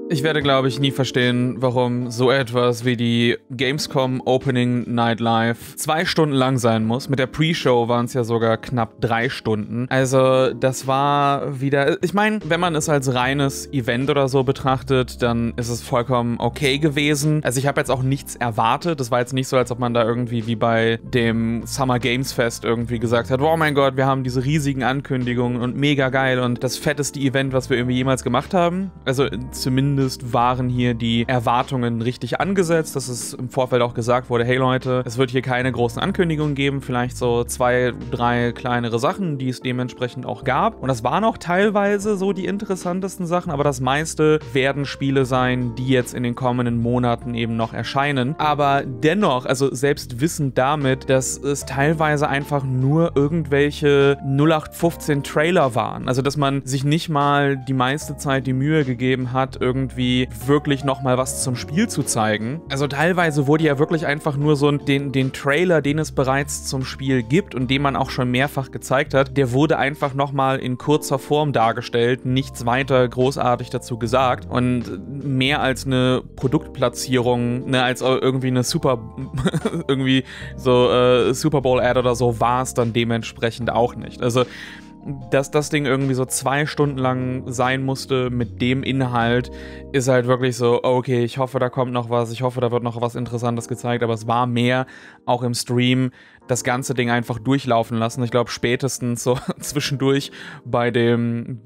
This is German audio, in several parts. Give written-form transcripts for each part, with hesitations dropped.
Ich werde, glaube ich, nie verstehen, warum so etwas wie die Gamescom Opening Night Live 2 Stunden lang sein muss. Mit der Pre-Show waren es ja sogar knapp 3 Stunden. Also das war wieder... Ich meine, wenn man es als reines Event oder so betrachtet, dann ist es vollkommen okay gewesen. Also ich habe jetzt auch nichts erwartet. Das war jetzt nicht so, als ob man da irgendwie wie bei dem Summer Games Fest irgendwie gesagt hat, oh mein Gott, wir haben diese riesigen Ankündigungen und mega geil und das fetteste Event, was wir irgendwie jemals gemacht haben. Also zumindest waren hier die Erwartungen richtig angesetzt, dass es im Vorfeld auch gesagt wurde, hey Leute, es wird hier keine großen Ankündigungen geben, vielleicht so 2, 3 kleinere Sachen, die es dementsprechend auch gab. Und das waren auch teilweise so die interessantesten Sachen, aber das meiste werden Spiele sein, die jetzt in den kommenden Monaten eben noch erscheinen. Aber dennoch, also selbst wissend damit, dass es teilweise einfach nur irgendwelche 0815 Trailer waren. Also dass man sich nicht mal die meiste Zeit die Mühe gegeben hat, irgendwie wirklich nochmal was zum Spiel zu zeigen. Also teilweise wurde ja wirklich einfach nur so den Trailer, den es bereits zum Spiel gibt und den man auch schon mehrfach gezeigt hat, der wurde einfach nochmal in kurzer Form dargestellt, nichts weiter großartig dazu gesagt und mehr als eine Produktplatzierung, ne, als irgendwie eine irgendwie so Super Bowl-Ad oder so war es dann dementsprechend auch nicht. Also dass das Ding irgendwie so 2 Stunden lang sein musste mit dem Inhalt, ist halt wirklich so, okay, ich hoffe, da kommt noch was, ich hoffe, da wird noch was Interessantes gezeigt, aber es war mehr, auch im Stream, das ganze Ding einfach durchlaufen lassen. Ich glaube, spätestens so zwischendurch bei dem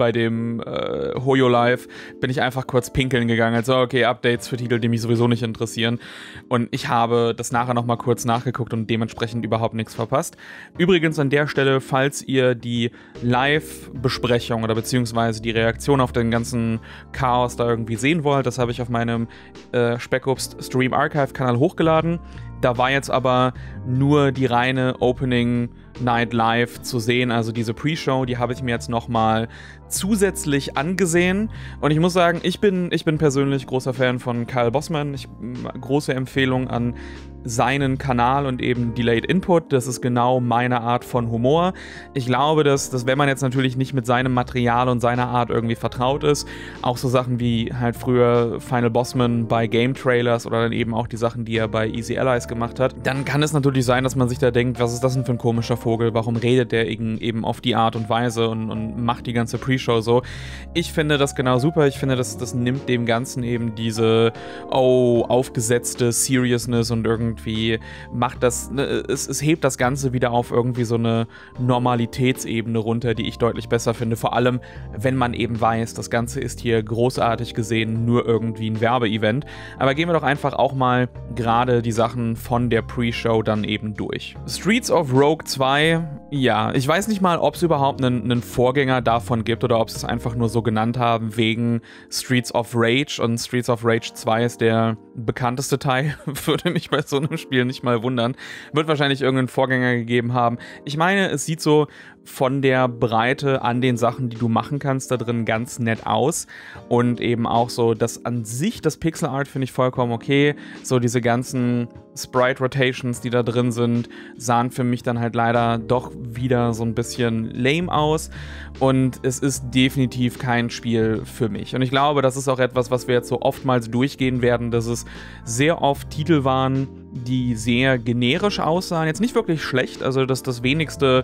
Hoyo Live bin ich einfach kurz pinkeln gegangen. Also, okay, Updates für Titel, die mich sowieso nicht interessieren. Und ich habe das nachher nochmal kurz nachgeguckt und dementsprechend überhaupt nichts verpasst. Übrigens an der Stelle, falls ihr die Live-Besprechung oder beziehungsweise die Reaktion auf den ganzen Chaos da irgendwie sehen wollt, das habe ich auf meinem Spec-Ops Stream Archive-Kanal hochgeladen. Da war jetzt aber nur die reine Opening Night Live zu sehen, also diese Pre-Show, die habe ich mir jetzt nochmal zusätzlich angesehen und ich muss sagen, ich bin persönlich großer Fan von Kyle Bossman, große Empfehlung an seinen Kanal und eben Delayed Input, das ist genau meine Art von Humor. Ich glaube, dass wenn man jetzt natürlich nicht mit seinem Material und seiner Art irgendwie vertraut ist, auch so Sachen wie halt früher Final Bossman bei Game Trailers oder dann eben auch die Sachen, die er bei Easy Allies gemacht hat, dann kann es natürlich sein, dass man sich da denkt, was ist das denn für ein komischer Vogel, warum redet der eben auf die Art und Weise und macht die ganze Pre-Show so. Ich finde das genau super, ich finde, das nimmt dem Ganzen eben diese, aufgesetzte Seriousness und irgendwie macht das, es hebt das Ganze wieder auf irgendwie so eine Normalitätsebene runter, die ich deutlich besser finde, vor allem, wenn man eben weiß, das Ganze ist hier großartig gesehen nur irgendwie ein Werbeevent. Aber gehen wir doch einfach auch mal gerade die Sachen von der Pre-Show dann eben durch. Streets of Rogue 2, ja, ich weiß nicht mal, ob es überhaupt einen Vorgänger davon gibt oder ob sie es einfach nur so genannt haben wegen Streets of Rage und Streets of Rage 2 ist der bekannteste Teil, würde mich bei so einem Spiel nicht mal wundern. Wird wahrscheinlich irgendeinen Vorgänger gegeben haben. Ich meine, es sieht so von der Breite an den Sachen, die du machen kannst, da drin ganz nett aus. Und eben auch so, dass an sich das Pixel Art finde ich vollkommen okay. So diese ganzen Sprite Rotations, die da drin sind, sahen für mich dann halt leider doch wieder so ein bisschen lame aus. Und es ist definitiv kein Spiel für mich. Und ich glaube, das ist auch etwas, was wir jetzt so oftmals durchgehen werden, dass es sehr oft Titel waren, die sehr generisch aussahen. Jetzt nicht wirklich schlecht, also das wenigste,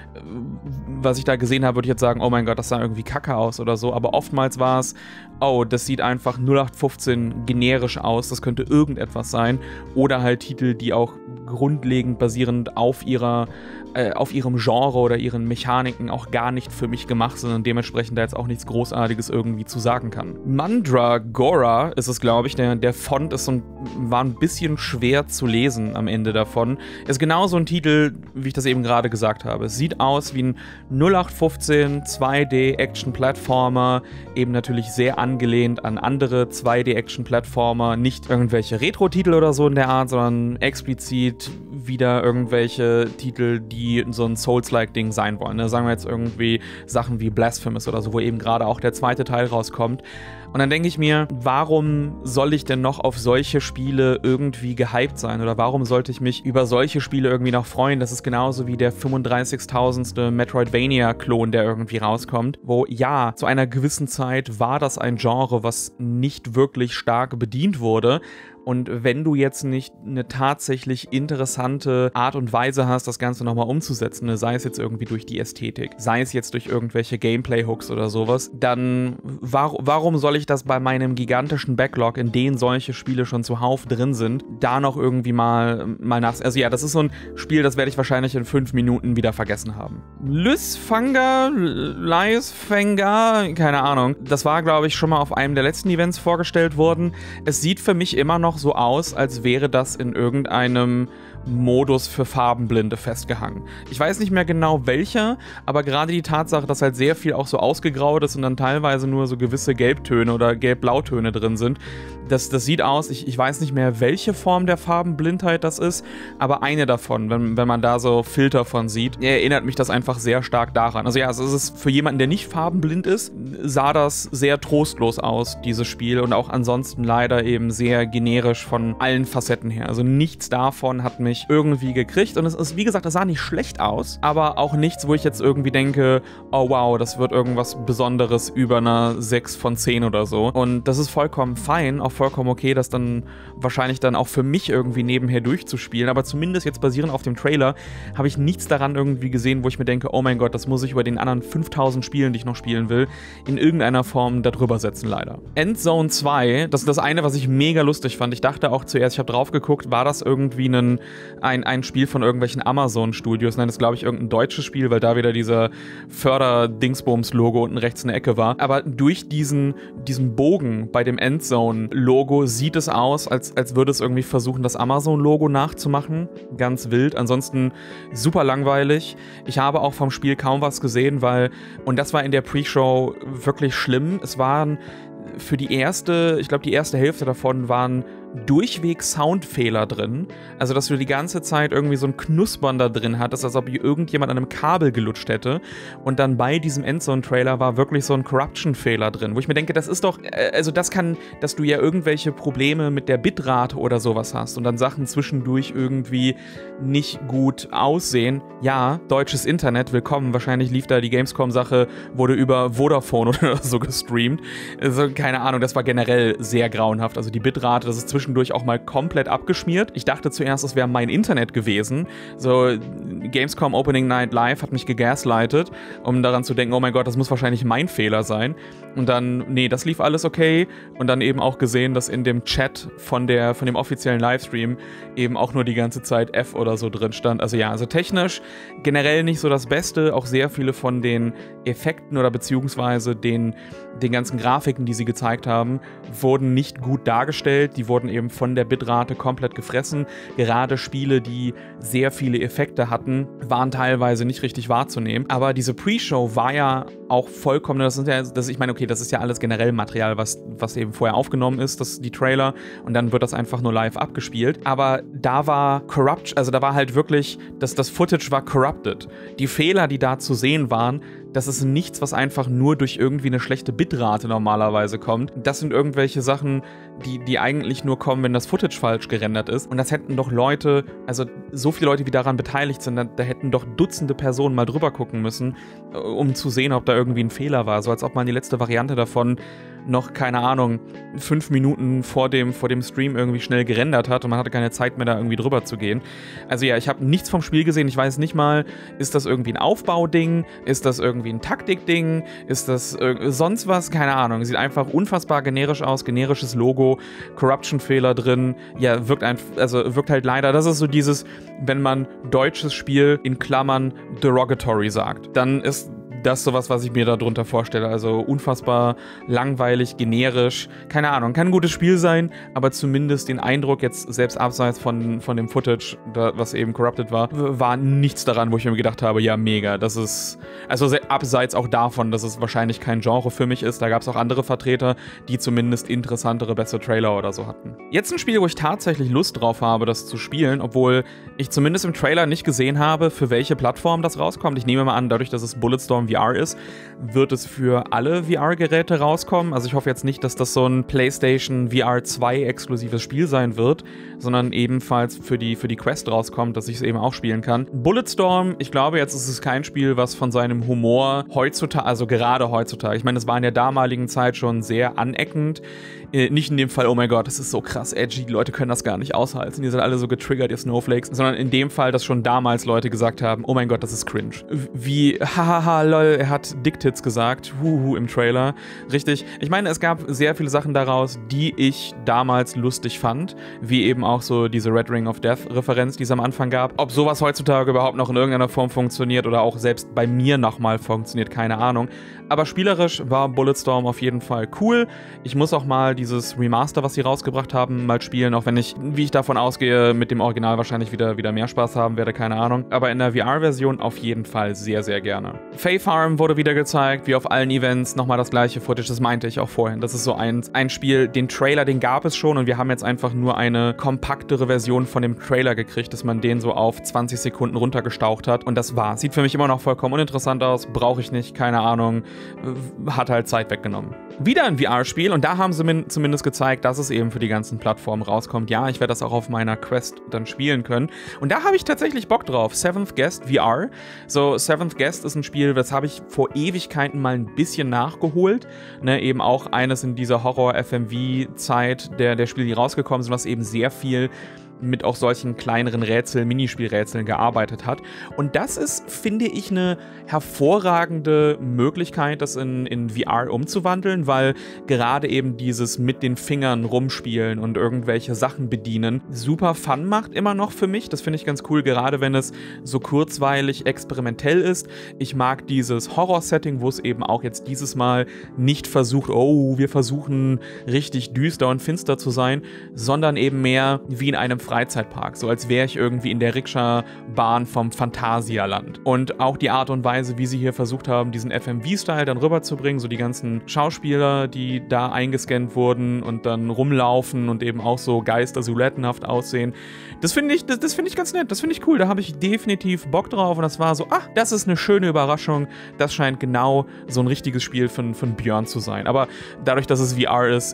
was ich da gesehen habe, würde ich jetzt sagen, oh mein Gott, das sah irgendwie kacke aus oder so, aber oftmals war es, oh, das sieht einfach 0815 generisch aus, das könnte irgendetwas sein, oder halt Titel, die auch grundlegend basierend auf ihrem Genre oder ihren Mechaniken auch gar nicht für mich gemacht sind und dementsprechend da jetzt auch nichts Großartiges irgendwie zu sagen kann. Mandragora ist es, glaube ich, der Font war ein bisschen schwer zu lesen am Ende davon. Ist genau so ein Titel, wie ich das eben gerade gesagt habe. Es sieht aus wie ein 0815 2D-Action-Plattformer, eben natürlich sehr angelehnt an andere 2D-Action-Plattformer, nicht irgendwelche Retro-Titel oder so in der Art, sondern explizit wieder irgendwelche Titel, die so ein Souls-like-Ding sein wollen. Ne? Sagen wir jetzt irgendwie Sachen wie Blasphemous oder so, wo eben gerade auch der zweite Teil rauskommt. Und dann denke ich mir, warum soll ich denn noch auf solche Spiele irgendwie gehypt sein? Oder warum sollte ich mich über solche Spiele irgendwie noch freuen? Das ist genauso wie der 35.000. Metroidvania-Klon, der irgendwie rauskommt, wo ja, zu einer gewissen Zeit war das ein Genre, was nicht wirklich stark bedient wurde. Und wenn du jetzt nicht eine tatsächlich interessante Art und Weise hast, das Ganze nochmal umzusetzen, sei es jetzt irgendwie durch die Ästhetik, sei es jetzt durch irgendwelche Gameplay-Hooks oder sowas, dann warum soll ich das bei meinem gigantischen Backlog, in dem solche Spiele schon zuhauf drin sind, da noch irgendwie mal nach... Also ja, das ist so ein Spiel, das werde ich wahrscheinlich in 5 Minuten wieder vergessen haben. Lysfanga, keine Ahnung. Das war, glaube ich, schon mal auf einem der letzten Events vorgestellt worden. Es sieht für mich immer noch so aus, als wäre das in irgendeinem Modus für Farbenblinde festgehangen. Ich weiß nicht mehr genau welcher, aber gerade die Tatsache, dass halt sehr viel auch so ausgegraut ist und dann teilweise nur so gewisse Gelbtöne oder Gelb-Blautöne drin sind, das sieht aus, ich weiß nicht mehr, welche Form der Farbenblindheit das ist, aber eine davon, wenn man da so Filter von sieht, erinnert mich das einfach sehr stark daran. Also ja, es ist für jemanden, der nicht farbenblind ist, sah das sehr trostlos aus, dieses Spiel, und auch ansonsten leider eben sehr generisch von allen Facetten her. Also nichts davon hat mich irgendwie gekriegt, und es ist, wie gesagt, das sah nicht schlecht aus, aber auch nichts, wo ich jetzt irgendwie denke, oh wow, das wird irgendwas Besonderes über einer 6 von 10 oder so. Und das ist vollkommen fein, auch vollkommen okay, das dann wahrscheinlich dann auch für mich irgendwie nebenher durchzuspielen, aber zumindest jetzt basierend auf dem Trailer habe ich nichts daran irgendwie gesehen, wo ich mir denke, oh mein Gott, das muss ich über den anderen 5000 Spielen, die ich noch spielen will, in irgendeiner Form darüber setzen, leider. Endzone 2, das ist das eine, was ich mega lustig fand. Ich dachte auch zuerst, ich habe drauf geguckt, war das irgendwie ein Spiel von irgendwelchen Amazon-Studios? Nein, das ist, glaube ich, irgendein deutsches Spiel, weil da wieder dieser Förder-Dingsbums-Logo unten rechts in der Ecke war. Aber durch diesen Bogen bei dem Endzone-Logo sieht es aus, als würde es irgendwie versuchen, das Amazon-Logo nachzumachen. Ganz wild. Ansonsten super langweilig. Ich habe auch vom Spiel kaum was gesehen, und das war in der Pre-Show wirklich schlimm. Es waren für die erste Hälfte davon waren durchweg Soundfehler drin. Also, dass du die ganze Zeit irgendwie so ein Knuspern da drin hattest, als ob irgendjemand an einem Kabel gelutscht hätte. Und dann bei diesem Endzone-Trailer war wirklich so ein Corruption-Fehler drin, wo ich mir denke, das ist doch, dass du ja irgendwelche Probleme mit der Bitrate oder sowas hast und dann Sachen zwischendurch irgendwie nicht gut aussehen. Ja, deutsches Internet, willkommen. Wahrscheinlich lief da die Gamescom-Sache, wurde über Vodafone oder so gestreamt. Also, keine Ahnung, das war generell sehr grauenhaft. Also, die Bitrate, das ist zwischendurch auch mal komplett abgeschmiert. Ich dachte zuerst, es wäre mein Internet gewesen. So, Gamescom Opening Night Live hat mich gegaslightet, um daran zu denken, oh mein Gott, das muss wahrscheinlich mein Fehler sein. Und dann, nee, das lief alles okay. Und dann eben auch gesehen, dass in dem Chat von dem offiziellen Livestream eben auch nur die ganze Zeit F oder so drin stand. Also ja, also technisch generell nicht so das Beste. Auch sehr viele von den Effekten oder beziehungsweise den ganzen Grafiken, die sie gezeigt haben, wurden nicht gut dargestellt. Die wurden eben von der Bitrate komplett gefressen. Gerade Spiele, die sehr viele Effekte hatten, waren teilweise nicht richtig wahrzunehmen. Aber diese Pre-Show war ja auch vollkommen, ich meine, okay, das ist ja alles generell Material, was eben vorher aufgenommen ist, die Trailer, und dann wird das einfach nur live abgespielt. Aber da war also da war halt wirklich, das Footage war corrupted. Die Fehler, die da zu sehen waren, das ist nichts, was einfach nur durch irgendwie eine schlechte Bitrate normalerweise kommt. Das sind irgendwelche Sachen, die eigentlich nur kommen, wenn das Footage falsch gerendert ist. Und das hätten doch Leute, also so viele Leute, wie daran beteiligt sind, da hätten doch Dutzende Personen mal drüber gucken müssen, um zu sehen, ob da irgendwie ein Fehler war. So als ob man die letzte Variante davon noch, keine Ahnung, 5 Minuten vor dem Stream irgendwie schnell gerendert hat und man hatte keine Zeit mehr, da irgendwie drüber zu gehen. Also ja, ich habe nichts vom Spiel gesehen. Ich weiß nicht mal, ist das irgendwie ein Aufbauding? Ist das irgendwie ein Taktikding? Ist das sonst was? Keine Ahnung. Sieht einfach unfassbar generisch aus. Generisches Logo, Corruption-Fehler drin. Ja, wirkt halt leider. Das ist so dieses, wenn man deutsches Spiel in Klammern derogatory sagt, dann ist das ist sowas, was ich mir darunter vorstelle. Also unfassbar langweilig, generisch. Keine Ahnung, kann ein gutes Spiel sein, aber zumindest den Eindruck jetzt, selbst abseits von dem Footage, was eben corrupted war nichts daran, wo ich mir gedacht habe, ja, mega. Das ist, also abseits auch davon, dass es wahrscheinlich kein Genre für mich ist. Da gab es auch andere Vertreter, die zumindest interessantere, bessere Trailer oder so hatten. Jetzt ein Spiel, wo ich tatsächlich Lust drauf habe, das zu spielen, obwohl ich zumindest im Trailer nicht gesehen habe, für welche Plattform das rauskommt. Ich nehme mal an, dadurch, dass es Bulletstorm VR ist, wird es für alle VR-Geräte rauskommen. Also ich hoffe jetzt nicht, dass das so ein PlayStation VR 2 exklusives Spiel sein wird, sondern ebenfalls für die Quest rauskommt, dass ich es eben auch spielen kann. Bulletstorm, ich glaube, jetzt ist es kein Spiel, was von seinem Humor heutzutage, also gerade heutzutage, ich meine, es war in der damaligen Zeit schon sehr aneckend. Nicht in dem Fall, oh mein Gott, das ist so krass edgy, die Leute können das gar nicht aushalten, die sind alle so getriggert, ihr Snowflakes, sondern in dem Fall, dass schon damals Leute gesagt haben, oh mein Gott, das ist cringe. Wie, hahaha, lol, er hat Dicktits gesagt, huhu, im Trailer. Richtig, ich meine, es gab sehr viele Sachen daraus, die ich damals lustig fand, wie eben auch so diese Red Ring of Death-Referenz, die es am Anfang gab. Ob sowas heutzutage überhaupt noch in irgendeiner Form funktioniert oder auch selbst bei mir nochmal funktioniert, keine Ahnung. Aber spielerisch war Bulletstorm auf jeden Fall cool. Ich muss auch mal dieses Remaster, was sie rausgebracht haben, mal spielen, auch wenn ich, wie ich davon ausgehe, mit dem Original wahrscheinlich wieder mehr Spaß haben werde, keine Ahnung. Aber in der VR-Version auf jeden Fall sehr, sehr gerne. Fae Farm wurde wieder gezeigt, wie auf allen Events, nochmal das gleiche Footage, das meinte ich auch vorhin. Das ist so ein Spiel, den Trailer, den gab es schon und wir haben jetzt einfach nur eine kompaktere Version von dem Trailer gekriegt, dass man den so auf 20 Sekunden runtergestaucht hat und das war's. Sieht für mich immer noch vollkommen uninteressant aus, brauche ich nicht, keine Ahnung. Hat halt Zeit weggenommen. Wieder ein VR-Spiel und da haben sie mir zumindest gezeigt, dass es eben für die ganzen Plattformen rauskommt. Ja, ich werde das auch auf meiner Quest dann spielen können. Und da habe ich tatsächlich Bock drauf. Seventh Guest VR. So, Seventh Guest ist ein Spiel, das habe ich vor Ewigkeiten mal ein bisschen nachgeholt. Ne, eben auch eines in dieser Horror-FMV-Zeit der Spiele, die rausgekommen sind, was eben sehr viel mit auch solchen kleineren Rätseln, Minispielrätseln gearbeitet hat. Und das ist, finde ich, eine hervorragende Möglichkeit, das in VR umzuwandeln, weil gerade eben dieses mit den Fingern rumspielen und irgendwelche Sachen bedienen super Fun macht immer noch für mich. Das finde ich ganz cool, gerade wenn es so kurzweilig experimentell ist. Ich mag dieses Horror-Setting, wo es eben auch jetzt dieses Mal nicht versucht, oh, wir versuchen richtig düster und finster zu sein, sondern eben mehr wie in einem Freizeitpark, so als wäre ich irgendwie in der Rikscha-Bahn vom Phantasialand. Und auch die Art und Weise, wie sie hier versucht haben, diesen FMV-Style dann rüberzubringen, so die ganzen Schauspieler, die da eingescannt wurden und dann rumlaufen und eben auch so geister-silhouettenhaft aussehen, das finde ich ganz nett, das finde ich cool, da habe ich definitiv Bock drauf und das war so, ach, das ist eine schöne Überraschung, das scheint genau so ein richtiges Spiel von Björn zu sein. Aber dadurch, dass es VR ist,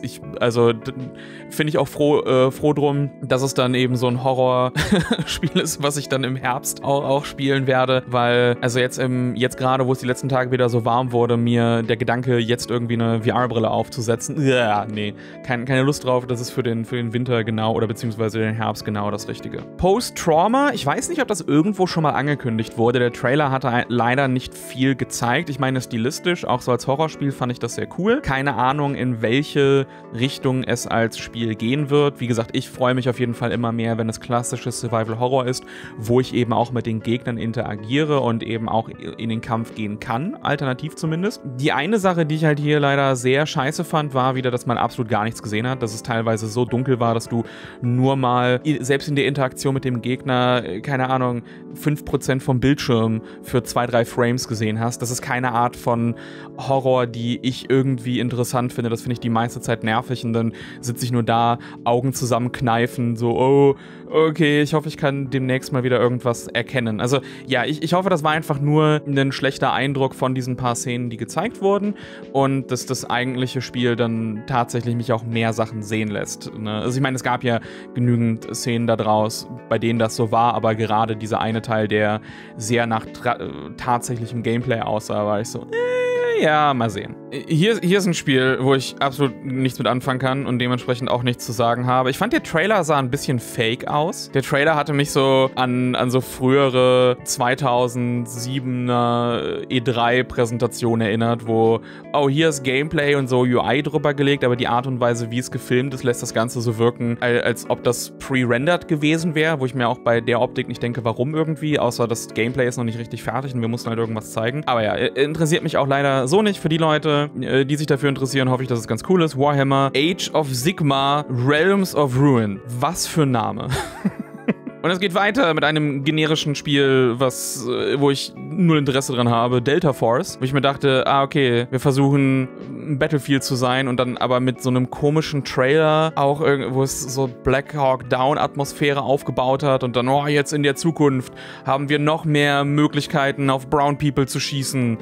finde ich auch froh drum, dass es dann eben so ein Horror-Spiel ist, was ich dann im Herbst auch spielen werde, weil, also jetzt gerade, wo es die letzten Tage wieder so warm wurde, mir der Gedanke, jetzt irgendwie eine VR-Brille aufzusetzen, nee, keine Lust drauf, das ist für den Winter genau, oder beziehungsweise den Herbst genau das Richtige. Post-Trauma, ich weiß nicht, ob das irgendwo schon mal angekündigt wurde, der Trailer hatte leider nicht viel gezeigt, ich meine stilistisch, auch so als Horrorspiel fand ich das sehr cool, keine Ahnung, in welche Richtung es als Spiel gehen wird, wie gesagt, ich freue mich auf jeden Fall immer mehr, wenn es klassisches Survival-Horror ist, wo ich eben auch mit den Gegnern interagiere und eben auch in den Kampf gehen kann, alternativ zumindest. Die eine Sache, die ich halt hier leider sehr scheiße fand, war wieder, dass man absolut gar nichts gesehen hat, dass es teilweise so dunkel war, dass du nur mal, selbst in der Interaktion mit dem Gegner, keine Ahnung, 5% vom Bildschirm für 2-3 Frames gesehen hast. Das ist keine Art von Horror, die ich irgendwie interessant finde. Das finde ich die meiste Zeit nervig und dann sitze ich nur da, Augen zusammenkneifen, so, oh, okay, ich hoffe, ich kann demnächst mal wieder irgendwas erkennen. Also ja, ich hoffe, das war einfach nur ein schlechter Eindruck von diesen paar Szenen, die gezeigt wurden und dass das eigentliche Spiel dann tatsächlich mich auch mehr Sachen sehen lässt. Ne? Also ich meine, es gab ja genügend Szenen da draus, bei denen das so war, aber gerade dieser eine Teil, der sehr nach tatsächlichem Gameplay aussah, war ich so, ja, mal sehen. Hier ist ein Spiel, wo ich absolut nichts mit anfangen kann und dementsprechend auch nichts zu sagen habe. Ich fand, der Trailer sah ein bisschen fake aus. Der Trailer hatte mich so an so frühere 2007er E3-Präsentationen erinnert, wo, oh, hier ist Gameplay und so UI drüber gelegt, aber die Art und Weise, wie es gefilmt ist, lässt das Ganze so wirken, als ob das pre-rendered gewesen wäre, wo ich mir auch bei der Optik nicht denke, warum irgendwie, außer das Gameplay ist noch nicht richtig fertig und wir mussten halt irgendwas zeigen. Aber ja, interessiert mich auch leider so nicht. Für die Leute, die sich dafür interessieren, hoffe ich, dass es ganz cool ist. Warhammer Age of Sigmar Realms of Ruin. Was für ein Name. Und es geht weiter mit einem generischen Spiel, wo ich null Interesse dran habe, Delta Force, wo ich mir dachte, okay, wir versuchen Battlefield zu sein und dann aber mit so einem komischen Trailer auch wo es so Black Hawk Down Atmosphäre aufgebaut hat und dann, oh, jetzt in der Zukunft haben wir noch mehr Möglichkeiten auf Brown People zu schießen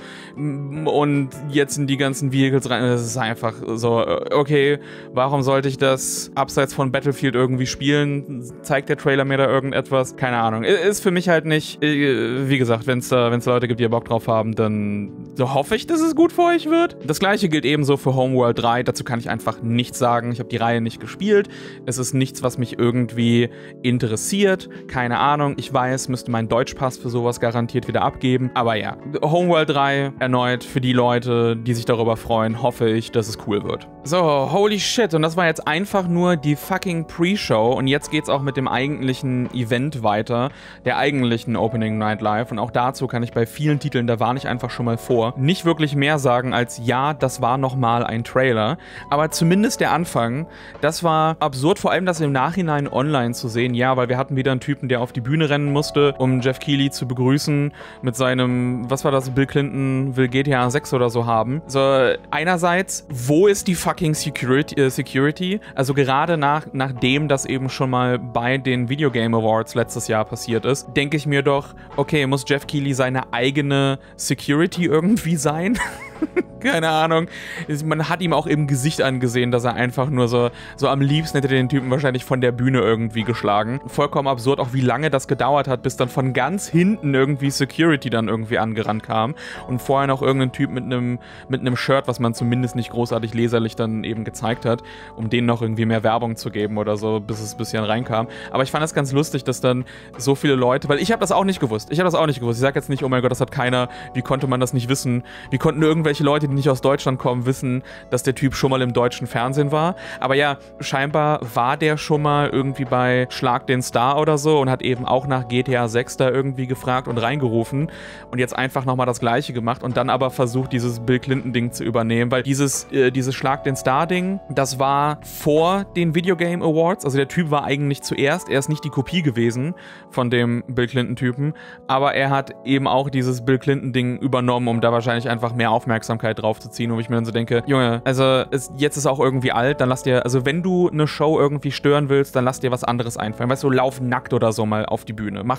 und jetzt in die ganzen Vehicles rein. Das ist einfach so, okay, warum sollte ich das abseits von Battlefield irgendwie spielen? Zeigt der Trailer mir da irgendetwas? Keine Ahnung. Ist für mich halt nicht, wie gesagt, wenn es da Leute gibt, die Bock drauf haben, dann hoffe ich, dass es gut für euch wird. Das gleiche gilt ebenso für Homeworld 3. Dazu kann ich einfach nichts sagen. Ich habe die Reihe nicht gespielt. Es ist nichts, was mich irgendwie interessiert. Keine Ahnung. Ich weiß, müsste meinen Deutschpass für sowas garantiert wieder abgeben. Aber ja, Homeworld 3 erneut für die Leute, die sich darüber freuen, hoffe ich, dass es cool wird. So, holy shit. Und das war jetzt einfach nur die fucking Pre-Show. Und jetzt geht's auch mit dem eigentlichen Event weiter. Der eigentlichen Opening Night Live. Und auch dazu kann ich bei vielen Titeln, da warne ich einfach schon mal vor, nicht wirklich mehr sagen als, ja, das war nochmal ein Trailer. Aber zumindest der Anfang, das war absurd, vor allem das im Nachhinein online zu sehen. Ja, weil wir hatten wieder einen Typen, der auf die Bühne rennen musste, um Jeff Keighley zu begrüßen mit seinem, was war das, Bill Clinton will GTA 6 oder so haben. So, einerseits, wo ist die fucking Security? Also gerade nachdem das eben schon mal bei den Video Game Awards letztes Jahr passiert ist, denke ich mir doch, okay, muss Jeff Keighley seine eigene Security irgendwie sein? Keine Ahnung. Man hat ihm auch im Gesicht angesehen, dass er einfach nur so am liebsten hätte den Typen wahrscheinlich von der Bühne irgendwie geschlagen. Vollkommen absurd, auch wie lange das gedauert hat, bis dann von ganz hinten irgendwie Security dann irgendwie angerannt kam und vorher noch irgendein Typ mit einem Shirt, was man zumindest nicht großartig leserlich dann eben gezeigt hat, um denen noch irgendwie mehr Werbung zu geben oder so, bis es ein bisschen reinkam. Aber ich fand das ganz lustig, dass dann so viele Leute, weil ich habe das auch nicht gewusst. Ich sage jetzt nicht, oh mein Gott, das hat keiner, wie konnte man das nicht wissen? Wie konnten irgendwelche Leute, die nicht aus Deutschland kommen, wissen, dass der Typ schon mal im deutschen Fernsehen war. Aber ja, scheinbar war der schon mal irgendwie bei Schlag den Star oder so und hat eben auch nach GTA 6 da irgendwie gefragt und reingerufen und jetzt einfach nochmal das Gleiche gemacht und dann aber versucht, dieses Bill Clinton-Ding zu übernehmen, weil dieses Schlag den Star-Ding, das war vor den Video Game Awards, also der Typ war eigentlich zuerst, er ist nicht die Kopie gewesen von dem Bill Clinton-Typen, aber er hat eben auch dieses Bill Clinton-Ding übernommen, um da wahrscheinlich einfach mehr Aufmerksamkeit drauf zu ziehen, wo ich mir dann so denke, Junge, also jetzt ist auch irgendwie alt, dann lass dir, also wenn du eine Show irgendwie stören willst, dann lass dir was anderes einfallen. Weißt du, lauf nackt oder so mal auf die Bühne. Mach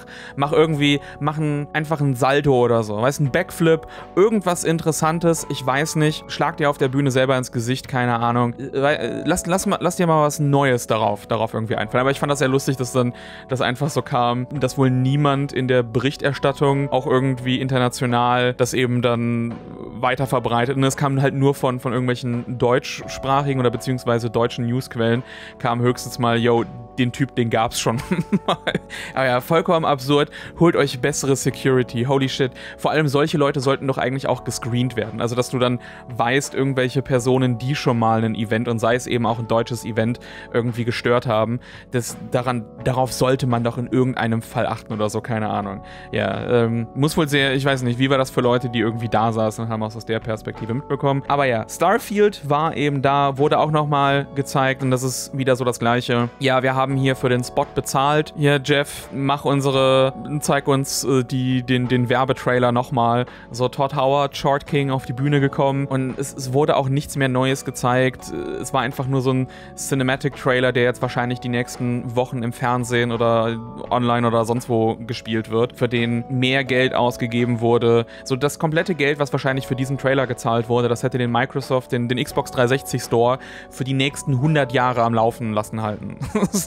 einfach einen Salto oder so. Weißt du, ein Backflip, irgendwas Interessantes, ich weiß nicht, schlag dir auf der Bühne selber ins Gesicht, keine Ahnung. Lass dir mal was Neues darauf irgendwie einfallen. Aber ich fand das sehr lustig, dass dann das einfach so kam, dass wohl niemand in der Berichterstattung, auch irgendwie international, das eben dann weiter verbreitet. Und es kam halt nur von irgendwelchen deutschsprachigen oder beziehungsweise deutschen Newsquellen, kam höchstens mal, yo, den Typ, den gab's schon mal. Aber ja, vollkommen absurd. Holt euch bessere Security. Holy shit. Vor allem solche Leute sollten doch eigentlich auch gescreent werden. Also, dass du dann weißt, irgendwelche Personen, die schon mal ein Event und sei es eben auch ein deutsches Event irgendwie gestört haben, darauf sollte man doch in irgendeinem Fall achten oder so, keine Ahnung. Ja, muss wohl sehr, ich weiß nicht, wie war das für Leute, die irgendwie da saßen und haben es aus der Perspektive mitbekommen. Aber ja, Starfield war eben da, wurde auch nochmal gezeigt und das ist wieder so das Gleiche. Ja, wir haben hier für den Spot bezahlt. Hier, Jeff, zeig uns den Werbetrailer nochmal. So, Todd Howard, Short King, auf die Bühne gekommen und es wurde auch nichts mehr Neues gezeigt. Es war einfach nur so ein Cinematic-Trailer, der jetzt wahrscheinlich die nächsten Wochen im Fernsehen oder online oder sonst wo gespielt wird, für den mehr Geld ausgegeben wurde. So, das komplette Geld, was wahrscheinlich für diesen Trailer gezahlt wurde, das hätte den Microsoft, den Xbox 360 Store für die nächsten 100 Jahre am Laufen halten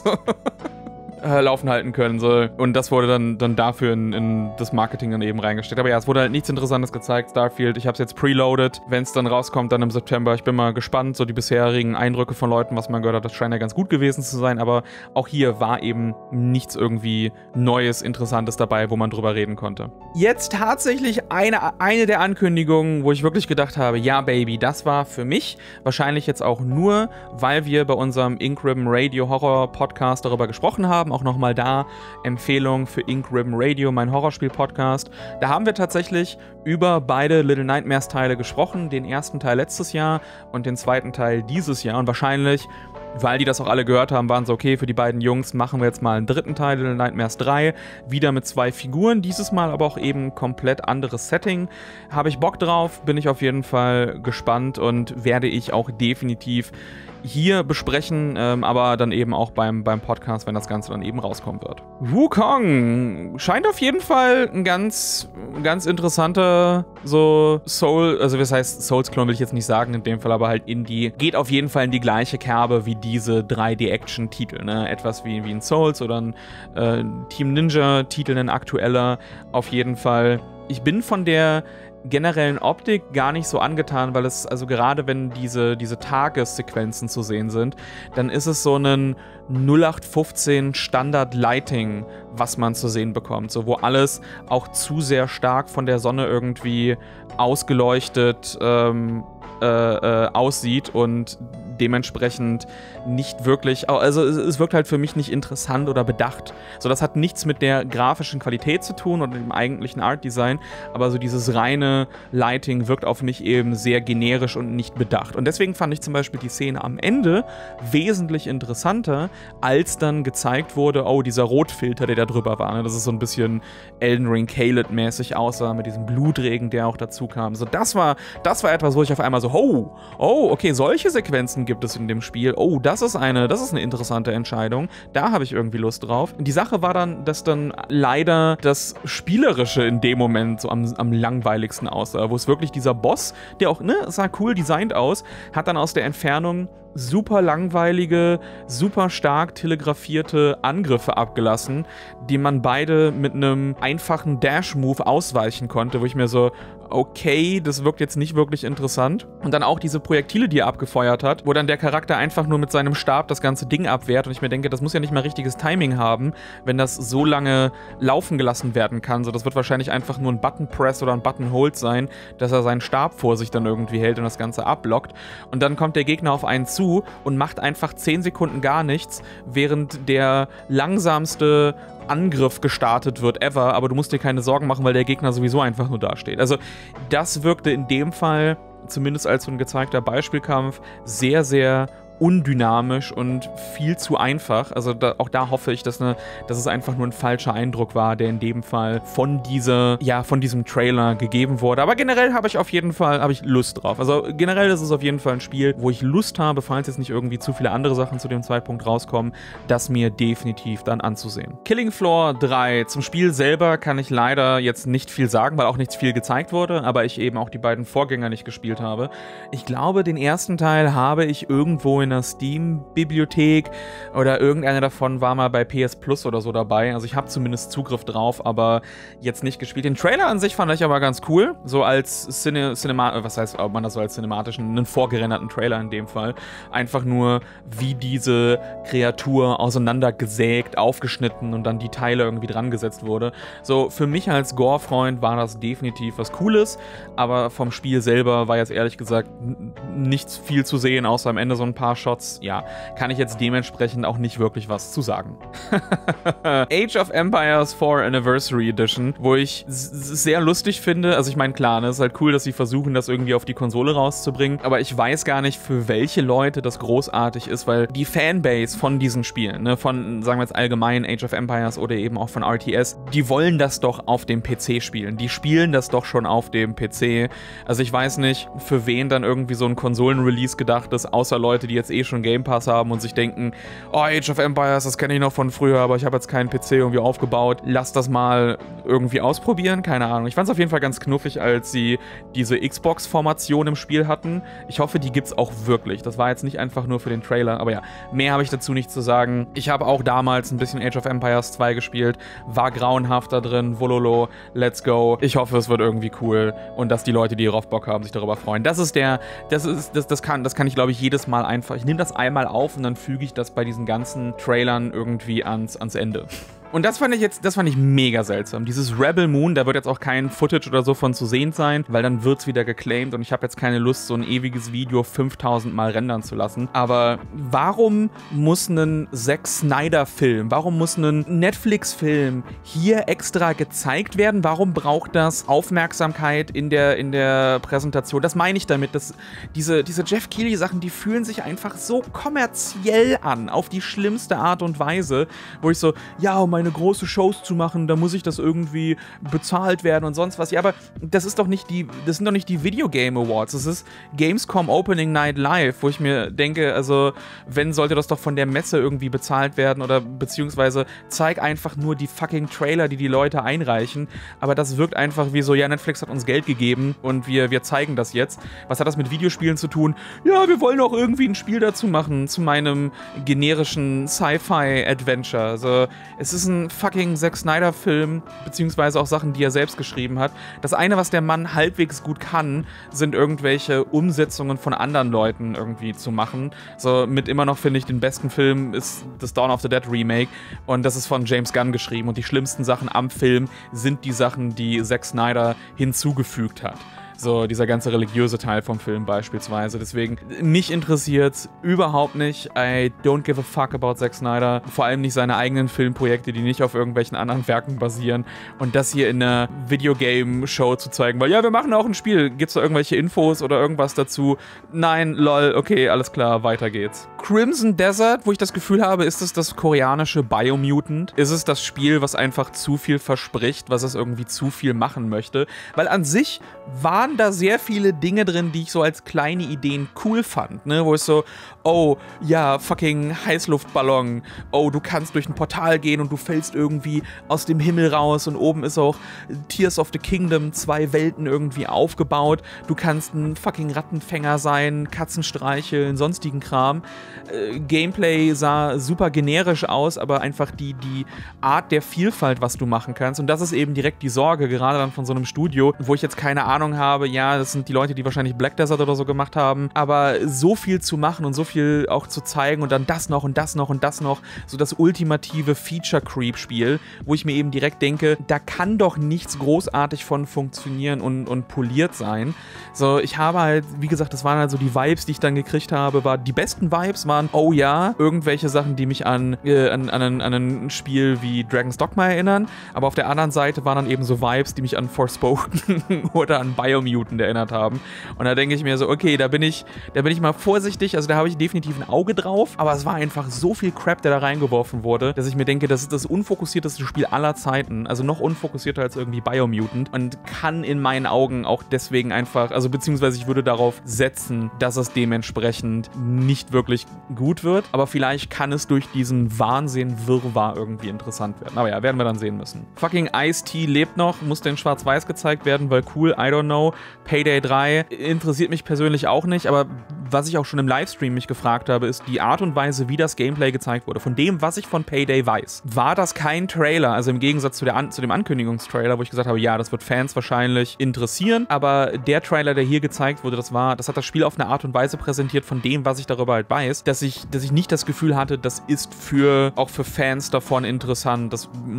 können. So. Und das wurde dann dafür in das Marketing dann eben reingesteckt. Aber ja, es wurde halt nichts Interessantes gezeigt, Starfield. Ich habe es jetzt preloaded. Wenn es dann rauskommt, dann im September. Ich bin mal gespannt. So die bisherigen Eindrücke von Leuten, was man gehört hat, das scheint ja ganz gut gewesen zu sein. Aber auch hier war eben nichts irgendwie Neues, Interessantes dabei, wo man drüber reden konnte. Jetzt tatsächlich eine der Ankündigungen, wo ich wirklich gedacht habe, ja, Baby, das war für mich wahrscheinlich jetzt auch nur, weil wir bei unserem Ink Ribbon Radio Horror Podcast darüber gesprochen haben. Auch nochmal da Empfehlung für Ink Ribbon Radio, mein Horrorspiel-Podcast. Da haben wir tatsächlich über beide Little Nightmares-Teile gesprochen. Den ersten Teil letztes Jahr und den zweiten Teil dieses Jahr. Und wahrscheinlich weil die das auch alle gehört haben, waren so, okay, für die beiden Jungs machen wir jetzt mal einen dritten Teil, Little Nightmares 3, wieder mit 2 Figuren, dieses Mal aber auch eben komplett anderes Setting. Habe ich Bock drauf, bin ich auf jeden Fall gespannt und werde ich auch definitiv hier besprechen, aber dann eben auch beim Podcast, wenn das Ganze dann eben rauskommen wird. Wukong scheint auf jeden Fall ein ganz interessanter so Soul, also was heißt Souls-Klon will ich jetzt nicht sagen in dem Fall, aber halt Indie, geht auf jeden Fall in die gleiche Kerbe wie diese 3D-Action-Titel, ne? Etwas wie ein Souls oder ein Team Ninja-Titel, ein aktueller auf jeden Fall. Ich bin von der generellen Optik gar nicht so angetan, weil es, also gerade wenn diese Tagessequenzen zu sehen sind, dann ist es so ein 0815 Standard-Lighting, was man zu sehen bekommt, so wo alles auch zu sehr stark von der Sonne irgendwie ausgeleuchtet aussieht und dementsprechend nicht wirklich, also es wirkt halt für mich nicht interessant oder bedacht. So, das hat nichts mit der grafischen Qualität zu tun oder dem eigentlichen Art-Design, aber so dieses reine Lighting wirkt auf mich eben sehr generisch und nicht bedacht. Und deswegen fand ich zum Beispiel die Szene am Ende wesentlich interessanter, als dann gezeigt wurde, oh, dieser Rotfilter, der da drüber war, ne? Das ist so ein bisschen Elden Ring Caelid-mäßig aussah, mit diesem Blutregen, der auch dazu kam. So, das war etwas, wo ich auf einmal so, oh, okay, solche Sequenzen gibt es in dem Spiel. Oh, das ist eine interessante Entscheidung. Da habe ich irgendwie Lust drauf. Die Sache war dann, dass dann leider das Spielerische in dem Moment so am langweiligsten aussah, wo es wirklich dieser Boss, der auch, ne, sah cool designt aus, hat dann aus der Entfernung super langweilige, super stark telegrafierte Angriffe abgelassen, die man beide mit einem einfachen Dash-Move ausweichen konnte, wo ich mir so, okay, das wirkt jetzt nicht wirklich interessant. Und dann auch diese Projektile, die er abgefeuert hat, wo dann der Charakter einfach nur mit seinem Stab das ganze Ding abwehrt und ich mir denke, das muss ja nicht mal richtiges Timing haben, wenn das so lange laufen gelassen werden kann. So, das wird wahrscheinlich einfach nur ein Button-Press oder ein Button-Hold sein, dass er seinen Stab vor sich dann irgendwie hält und das Ganze abblockt. Und dann kommt der Gegner auf einen zu und macht einfach 10 Sekunden gar nichts, während der langsamste Angriff gestartet wird ever, aber du musst dir keine Sorgen machen, weil der Gegner sowieso einfach nur dasteht. Also das wirkte in dem Fall, zumindest als so ein gezeigter Beispielkampf, sehr, sehr undynamisch und viel zu einfach. Also auch da hoffe ich, dass es einfach nur ein falscher Eindruck war, der in dem Fall von diesem Trailer gegeben wurde. Aber generell habe ich Lust drauf. Also generell ist es auf jeden Fall ein Spiel, wo ich Lust habe, falls jetzt nicht irgendwie zu viele andere Sachen zu dem Zeitpunkt rauskommen, das mir definitiv dann anzusehen. Killing Floor 3. Zum Spiel selber kann ich leider jetzt nicht viel sagen, weil auch nichts viel gezeigt wurde, aber ich eben auch die beiden Vorgänger nicht gespielt habe. Ich glaube, den ersten Teil habe ich irgendwo in der Steam-Bibliothek oder irgendeiner davon war mal bei PS Plus oder so dabei. Also ich habe zumindest Zugriff drauf, aber jetzt nicht gespielt. Den Trailer an sich fand ich aber ganz cool. So als was heißt, ob man das so als cinematischen, einen vorgerenderten Trailer in dem Fall. Einfach nur, wie diese Kreatur auseinandergesägt, aufgeschnitten und dann die Teile irgendwie dran gesetzt wurde. So, für mich als Gore-Freund war das definitiv was Cooles, aber vom Spiel selber war jetzt ehrlich gesagt nichts viel zu sehen, außer am Ende so ein paar Shots. Ja, kann ich jetzt dementsprechend auch nicht wirklich was zu sagen. Age of Empires 4 Anniversary Edition, wo ich sehr lustig finde, also ich meine, klar, ne, es ist halt cool, dass sie versuchen, das irgendwie auf die Konsole rauszubringen, aber ich weiß gar nicht, für welche Leute das großartig ist, weil die Fanbase von diesen Spielen, ne, von, sagen wir jetzt allgemein Age of Empires oder eben auch von RTS, die wollen das doch auf dem PC spielen. Die spielen das doch schon auf dem PC. Also ich weiß nicht, für wen dann irgendwie so ein Konsolen-Release gedacht ist, außer Leute, die jetzt eh schon Game Pass haben und sich denken, oh, Age of Empires, das kenne ich noch von früher, aber ich habe jetzt keinen PC irgendwie aufgebaut. Lass das mal irgendwie ausprobieren, keine Ahnung. Ich fand es auf jeden Fall ganz knuffig, als sie diese Xbox-Formation im Spiel hatten. Ich hoffe, die gibt's auch wirklich. Das war jetzt nicht einfach nur für den Trailer, aber ja, mehr habe ich dazu nicht zu sagen. Ich habe auch damals ein bisschen Age of Empires 2 gespielt, war grauenhaft da drin, Wololo, let's go. Ich hoffe, es wird irgendwie cool und dass die Leute, die darauf Bock haben, sich darüber freuen. Das kann ich, glaube ich, jedes Mal einfach. Ich nehme das einmal auf und dann füge ich das bei diesen ganzen Trailern irgendwie ans Ende. Und das fand ich mega seltsam. Dieses Rebel Moon, da wird jetzt auch kein Footage oder so von zu sehen sein, weil dann wird's wieder geclaimed und ich habe jetzt keine Lust, so ein ewiges Video 5000 Mal rendern zu lassen. Aber warum muss ein Zack Snyder-Film, warum muss ein Netflix-Film hier extra gezeigt werden? Warum braucht das Aufmerksamkeit in der Präsentation? Das meine ich damit, dass diese Jeff Keighley-Sachen, die fühlen sich einfach so kommerziell an, auf die schlimmste Art und Weise, wo ich so, ja, um meine große Shows zu machen, da muss ich das irgendwie bezahlt werden und sonst was. Ja, aber das sind doch nicht die Video Game Awards, das ist Gamescom Opening Night Live, wo ich mir denke, also wenn, sollte das doch von der Messe irgendwie bezahlt werden oder beziehungsweise zeig einfach nur die fucking Trailer, die Leute einreichen, aber das wirkt einfach wie so, ja, Netflix hat uns Geld gegeben und wir zeigen das jetzt. Was hat das mit Videospielen zu tun? Ja, wir wollen auch irgendwie ein Spiel dazu machen, zu meinem generischen Sci-Fi-Adventure. Also, es ist ein fucking Zack Snyder-Film, beziehungsweise auch Sachen, die er selbst geschrieben hat. Das eine, was der Mann halbwegs gut kann, sind irgendwelche Umsetzungen von anderen Leuten irgendwie zu machen. So, mit immer noch, finde ich, den besten Film ist das Dawn of the Dead Remake und das ist von James Gunn geschrieben und die schlimmsten Sachen am Film sind die Sachen, die Zack Snyder hinzugefügt hat. So, dieser ganze religiöse Teil vom Film beispielsweise. Deswegen, mich interessiert's überhaupt nicht. I don't give a fuck about Zack Snyder. Vor allem nicht seine eigenen Filmprojekte, die nicht auf irgendwelchen anderen Werken basieren. Und das hier in einer Videogame-Show zu zeigen, weil ja, wir machen auch ein Spiel. Gibt's da irgendwelche Infos oder irgendwas dazu? Nein, lol, okay, alles klar, weiter geht's. Crimson Desert, wo ich das Gefühl habe, ist es das koreanische Biomutant? Ist es das Spiel, was einfach zu viel verspricht, was es irgendwie zu viel machen möchte? Weil an sich waren da sehr viele Dinge drin, die ich so als kleine Ideen cool fand, ne? Wo es so, oh, ja, fucking Heißluftballon, oh, du kannst durch ein Portal gehen und du fällst irgendwie aus dem Himmel raus und oben ist auch Tears of the Kingdom, 2 Welten irgendwie aufgebaut, du kannst ein fucking Rattenfänger sein, Katzen streicheln, sonstigen Kram. Gameplay sah super generisch aus, aber einfach die Art der Vielfalt, was du machen kannst, und das ist eben direkt die Sorge, gerade dann von so einem Studio, wo ich jetzt keine Ahnung habe, ja, das sind die Leute, die wahrscheinlich Black Desert oder so gemacht haben, aber so viel zu machen und so viel auch zu zeigen und dann das noch und das noch und das noch, so das ultimative Feature-Creep-Spiel, wo ich mir eben direkt denke, da kann doch nichts großartig von funktionieren und poliert sein. So, ich habe halt, wie gesagt, das waren halt so die Vibes, die ich dann gekriegt habe, die besten Vibes waren, oh ja, irgendwelche Sachen, die mich an ein Spiel wie Dragon's Dogma erinnern, aber auf der anderen Seite waren dann eben so Vibes, die mich an Forspoken oder an Biomutant erinnert haben. Und da denke ich mir so, okay, da bin ich mal vorsichtig, also da habe ich definitiv ein Auge drauf, aber es war einfach so viel Crap, der da reingeworfen wurde, dass ich mir denke, das ist das unfokussierteste Spiel aller Zeiten, also noch unfokussierter als irgendwie Biomutant und kann in meinen Augen auch deswegen einfach, also beziehungsweise ich würde darauf setzen, dass es dementsprechend nicht wirklich gut wird, aber vielleicht kann es durch diesen Wahnsinn-Wirrwarr irgendwie interessant werden. Aber ja, werden wir dann sehen müssen. Fucking Ice-T lebt noch, muss in Schwarz-Weiß gezeigt werden, weil cool, I don't know. Payday 3 interessiert mich persönlich auch nicht, aber was ich auch schon im Livestream mich gefragt habe, ist die Art und Weise, wie das Gameplay gezeigt wurde. Von dem, was ich von Payday weiß, war das kein Trailer, also im Gegensatz zu dem Ankündigungstrailer, wo ich gesagt habe, ja, das wird Fans wahrscheinlich interessieren, aber der Trailer, der hier gezeigt wurde, das hat das Spiel auf eine Art und Weise präsentiert, von dem, was ich darüber halt weiß, dass ich nicht das Gefühl hatte, das ist auch für Fans davon interessant,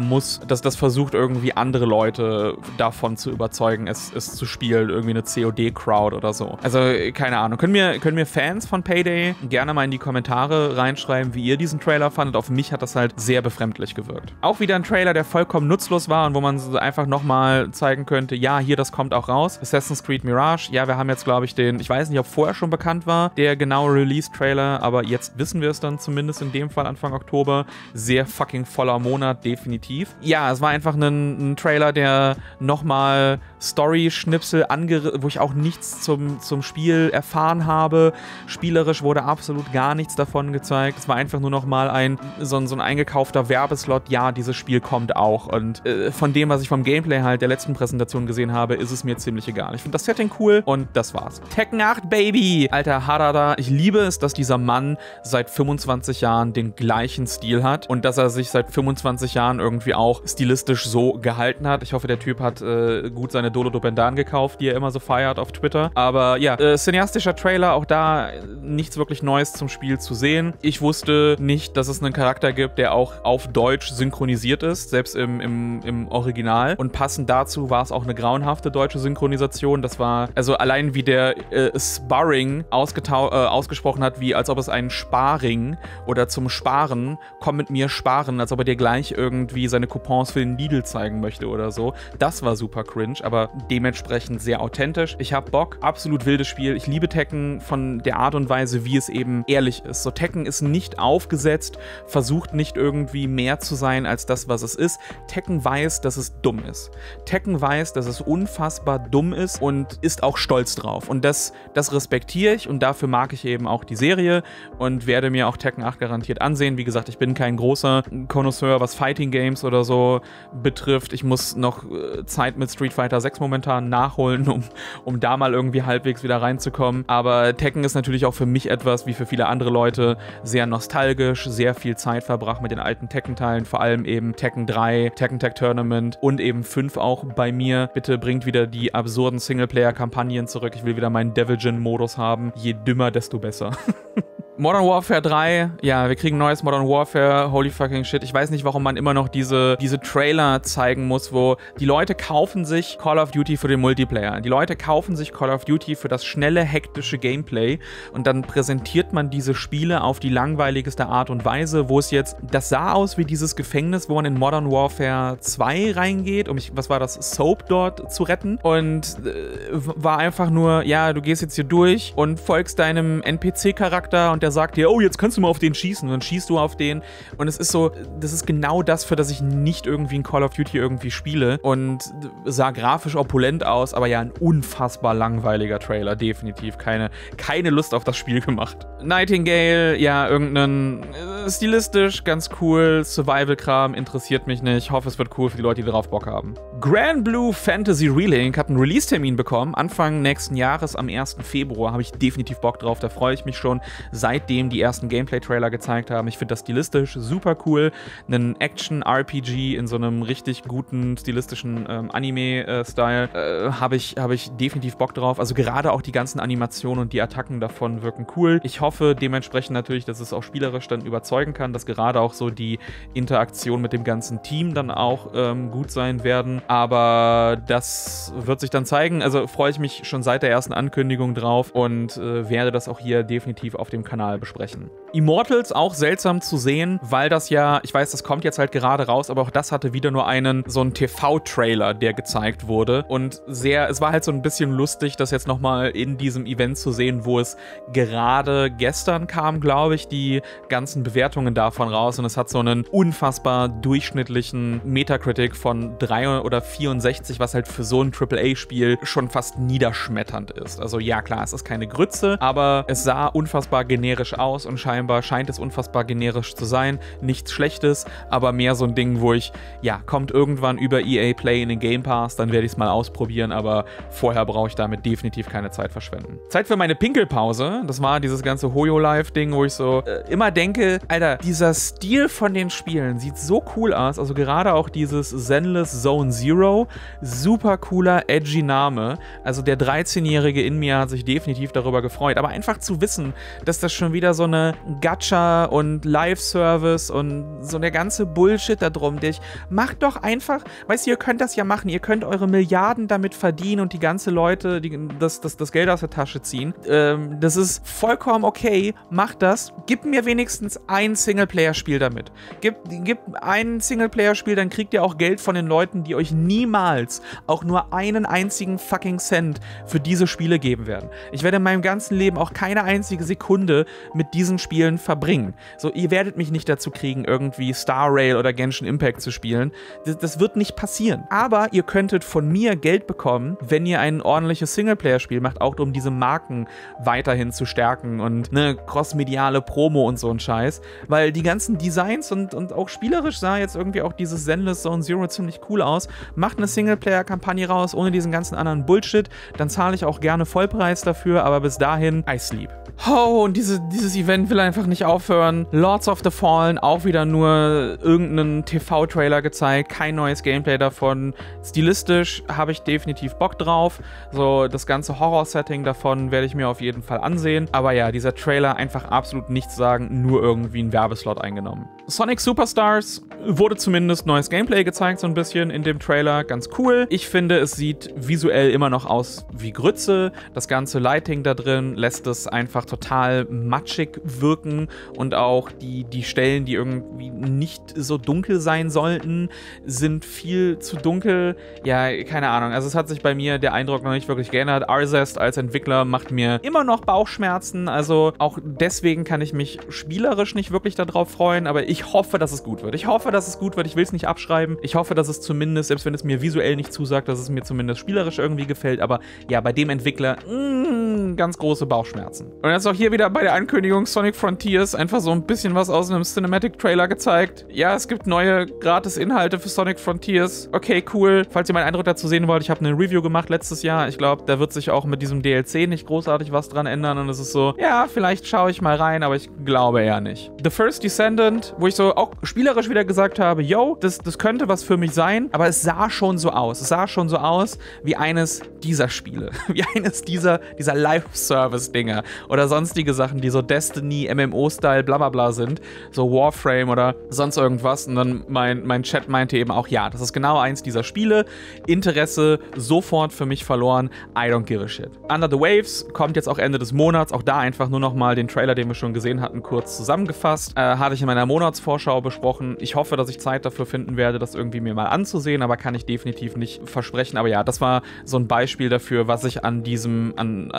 das versucht irgendwie andere Leute davon zu überzeugen, es zu spielen, irgendwie eine COD-Crowd oder so. Also, keine Ahnung. Können mir Fans von Payday gerne mal in die Kommentare reinschreiben, wie ihr diesen Trailer fandet. Auf mich hat das halt sehr befremdlich gewirkt. Auch wieder ein Trailer, der vollkommen nutzlos war und wo man einfach nochmal zeigen könnte, ja, hier, das kommt auch raus. Assassin's Creed Mirage, ja, wir haben jetzt, glaube ich, ich weiß nicht, ob vorher schon bekannt war, der genaue Release-Trailer, aber jetzt wissen wir es dann zumindest in dem Fall Anfang Oktober. Sehr fucking voller Monat, definitiv. Ja, es war einfach ein Trailer, der nochmal Story-Schnipsel wo ich auch nichts zum Spiel erfahren habe. Spielerisch wurde absolut gar nichts davon gezeigt. Es war einfach nur nochmal so ein eingekaufter Werbeslot. Ja, dieses Spiel kommt auch. Und von dem, was ich vom Gameplay halt der letzten Präsentation gesehen habe, ist es mir ziemlich egal. Ich finde das Setting cool und das war's. Tekken 8, Baby! Alter Harada, ich liebe es, dass dieser Mann seit 25 Jahren den gleichen Stil hat und dass er sich seit 25 Jahren irgendwie auch stilistisch so gehalten hat. Ich hoffe, der Typ hat gut seine Dolo Dobendan gekauft. die er immer so feiert auf Twitter. Aber ja, cineastischer Trailer, auch da nichts wirklich Neues zum Spiel zu sehen. Ich wusste nicht, dass es einen Charakter gibt, der auch auf Deutsch synchronisiert ist, selbst im Original. Und passend dazu war es auch eine grauenhafte deutsche Synchronisation. Das war, also allein wie der Sparring ausgesprochen hat, wie als ob es ein Sparring oder zum Sparen, komm mit mir sparen, als ob er dir gleich irgendwie seine Coupons für den Lidl zeigen möchte oder so. Das war super cringe, aber dementsprechend sehr authentisch. Ich hab Bock, absolut wildes Spiel. Ich liebe Tekken von der Art und Weise, wie es eben ehrlich ist. So, Tekken ist nicht aufgesetzt, versucht nicht irgendwie mehr zu sein als das, was es ist. Tekken weiß, dass es dumm ist. Tekken weiß, dass es unfassbar dumm ist und ist auch stolz drauf. Und das respektiere ich und dafür mag ich eben auch die Serie und werde mir auch Tekken 8 garantiert ansehen. Wie gesagt, ich bin kein großer Connoisseur, was Fighting Games oder so betrifft. Ich muss noch Zeit mit Street Fighter 6 momentan nachholen, um da mal irgendwie halbwegs wieder reinzukommen. Aber Tekken ist natürlich auch für mich etwas, wie für viele andere Leute, sehr nostalgisch, sehr viel Zeit verbracht mit den alten Tekken-Teilen, vor allem eben Tekken 3, Tekken Tag Tournament und eben 5 auch bei mir. Bitte bringt wieder die absurden Singleplayer-Kampagnen zurück. Ich will wieder meinen Devilgen-Modus haben. Je dümmer, desto besser. Modern Warfare 3, ja, wir kriegen neues Modern Warfare, holy fucking shit. Ich weiß nicht, warum man immer noch diese Trailer zeigen muss, wo die Leute kaufen sich Call of Duty für den Multiplayer. Die Leute kaufen sich Call of Duty für das schnelle, hektische Gameplay und dann präsentiert man diese Spiele auf die langweiligste Art und Weise, wo es jetzt, das sah aus wie dieses Gefängnis, wo man in Modern Warfare 2 reingeht, um, was war das, Soap dort zu retten und war einfach nur, ja, du gehst jetzt hier durch und folgst deinem NPC-Charakter und der sagt dir, oh, jetzt kannst du mal auf den schießen. Und dann schießt du auf den. Und es ist so, das ist genau das, für das ich nicht irgendwie ein Call of Duty irgendwie spiele. Und sah grafisch opulent aus, aber ja, ein unfassbar langweiliger Trailer. Definitiv keine Lust auf das Spiel gemacht. Nightingale, ja, irgendeinen stilistisch ganz cool. Survival-Kram interessiert mich nicht. Ich hoffe, es wird cool für die Leute, die darauf Bock haben. Grand Blue Fantasy Relink hat einen Release-Termin bekommen. Anfang nächsten Jahres, am 1. Februar, habe ich definitiv Bock drauf. Da freue ich mich schon. Seitdem die ersten Gameplay-Trailer gezeigt haben. Ich finde das stilistisch super cool. Einen Action-RPG in so einem richtig guten, stilistischen Anime-Style habe ich definitiv Bock drauf. Also gerade auch die ganzen Animationen und die Attacken davon wirken cool. Ich hoffe dementsprechend natürlich, dass es auch spielerisch dann überzeugen kann, dass gerade auch so die Interaktion mit dem ganzen Team dann auch gut sein werden. Aber das wird sich dann zeigen. Also freue ich mich schon seit der ersten Ankündigung drauf und werde das auch hier definitiv auf dem Kanal besprechen. Immortals auch seltsam zu sehen, weil das ja, ich weiß, das kommt jetzt halt gerade raus, aber auch das hatte wieder nur so einen TV-Trailer, der gezeigt wurde und es war halt so ein bisschen lustig, das jetzt nochmal in diesem Event zu sehen, wo es gerade gestern kam, glaube ich, die ganzen Bewertungen davon raus und es hat so einen unfassbar durchschnittlichen Metacritic von 3 oder 64, was halt für so ein AAA-Spiel schon fast niederschmetternd ist. Also ja, klar, es ist keine Grütze, aber es sah unfassbar generisch aus und scheinbar scheint es unfassbar generisch zu sein. Nichts Schlechtes, aber mehr so ein Ding, wo kommt irgendwann über EA Play in den Game Pass, dann werde ich es mal ausprobieren, aber vorher brauche ich damit definitiv keine Zeit verschwenden. Zeit für meine Pinkelpause. Das war dieses ganze Hoyo-Live-Ding, wo ich so immer denke, Alter, dieser Stil von den Spielen sieht so cool aus, also gerade auch dieses Zenless Zone Zero, super cooler, edgy Name. Also der 13-Jährige in mir hat sich definitiv darüber gefreut, aber einfach zu wissen, dass das schon wieder so eine Gacha und Live-Service und so der ganze Bullshit da drum, macht doch einfach, weißt du, ihr könnt das ja machen, ihr könnt eure Milliarden damit verdienen und die ganze Leute das Geld aus der Tasche ziehen. Das ist vollkommen okay, macht das, gib mir wenigstens ein Singleplayer-Spiel damit. Gib ein Singleplayer-Spiel, dann kriegt ihr auch Geld von den Leuten, die euch niemals auch nur einen einzigen fucking Cent für diese Spiele geben werden. Ich werde in meinem ganzen Leben auch keine einzige Sekunde mit diesen Spielen verbringen. So, ihr werdet mich nicht dazu kriegen, irgendwie Star Rail oder Genshin Impact zu spielen. Das wird nicht passieren. Aber ihr könntet von mir Geld bekommen, wenn ihr ein ordentliches Singleplayer-Spiel macht, auch um diese Marken weiterhin zu stärken und eine crossmediale Promo und so ein Scheiß. Weil die ganzen Designs und auch spielerisch sah jetzt irgendwie auch dieses Zenless Zone Zero ziemlich cool aus. Macht eine Singleplayer-Kampagne raus, ohne diesen ganzen anderen Bullshit. Dann zahle ich auch gerne Vollpreis dafür, aber bis dahin, I sleep. Oh, und dieses Event will einfach nicht aufhören. Lords of the Fallen, auch wieder nur irgendeinen TV-Trailer gezeigt, kein neues Gameplay davon. Stilistisch habe ich definitiv Bock drauf. So, das ganze Horror-Setting davon werde ich mir auf jeden Fall ansehen. Aber ja, dieser Trailer einfach absolut nichts sagen, nur irgendwie ein Werbeslot eingenommen. Sonic Superstars wurde zumindest neues Gameplay gezeigt, so ein bisschen in dem Trailer. Ganz cool. Ich finde, es sieht visuell immer noch aus wie Grütze. Das ganze Lighting da drin lässt es einfach total matschig wirken und auch die Stellen, die irgendwie nicht so dunkel sein sollten, sind viel zu dunkel. Ja, keine Ahnung. Also es hat sich bei mir der Eindruck noch nicht wirklich geändert. Arzest als Entwickler macht mir immer noch Bauchschmerzen. Also auch deswegen kann ich mich spielerisch nicht wirklich darauf freuen, aber ich hoffe, dass es gut wird. Ich hoffe, dass es gut wird. Ich will es nicht abschreiben. Ich hoffe, dass es zumindest, selbst wenn es mir visuell nicht zusagt, dass es mir zumindest spielerisch irgendwie gefällt. Aber ja, bei dem Entwickler ganz große Bauchschmerzen. Und jetzt auch hier wieder bei der Ankündigung Sonic Frontiers einfach so ein bisschen was aus einem Cinematic-Trailer gezeigt. Ja, es gibt neue Gratis-Inhalte für Sonic Frontiers. Okay, cool. Falls ihr meinen Eindruck dazu sehen wollt, ich habe eine Review gemacht letztes Jahr. Ich glaube, da wird sich auch mit diesem DLC nicht großartig was dran ändern. Und es ist so, ja, vielleicht schaue ich mal rein, aber ich glaube eher nicht. The First Descendant, wo ich so auch spielerisch wieder gesagt habe, yo, das könnte was für mich sein, aber es sah schon so aus. Es sah schon so aus wie eines dieser Spiele. Wie eines dieser Live-Service-Dinger oder sonstige Sachen, die so Destiny, MMO-Style, bla bla bla sind. So Warframe oder sonst irgendwas. Und dann mein Chat meinte eben auch, ja, das ist genau eins dieser Spiele. Interesse sofort für mich verloren. I don't give a shit. Under the Waves kommt jetzt auch Ende des Monats. Auch da einfach nur nochmal den Trailer, den wir schon gesehen hatten, kurz zusammengefasst. Hatte ich in meiner Monatsvorschau besprochen. Ich hoffe, dass ich Zeit dafür finden werde, das irgendwie mir mal anzusehen, aber kann ich definitiv nicht versprechen. Aber ja, das war so ein Beispiel dafür, was ich an diesem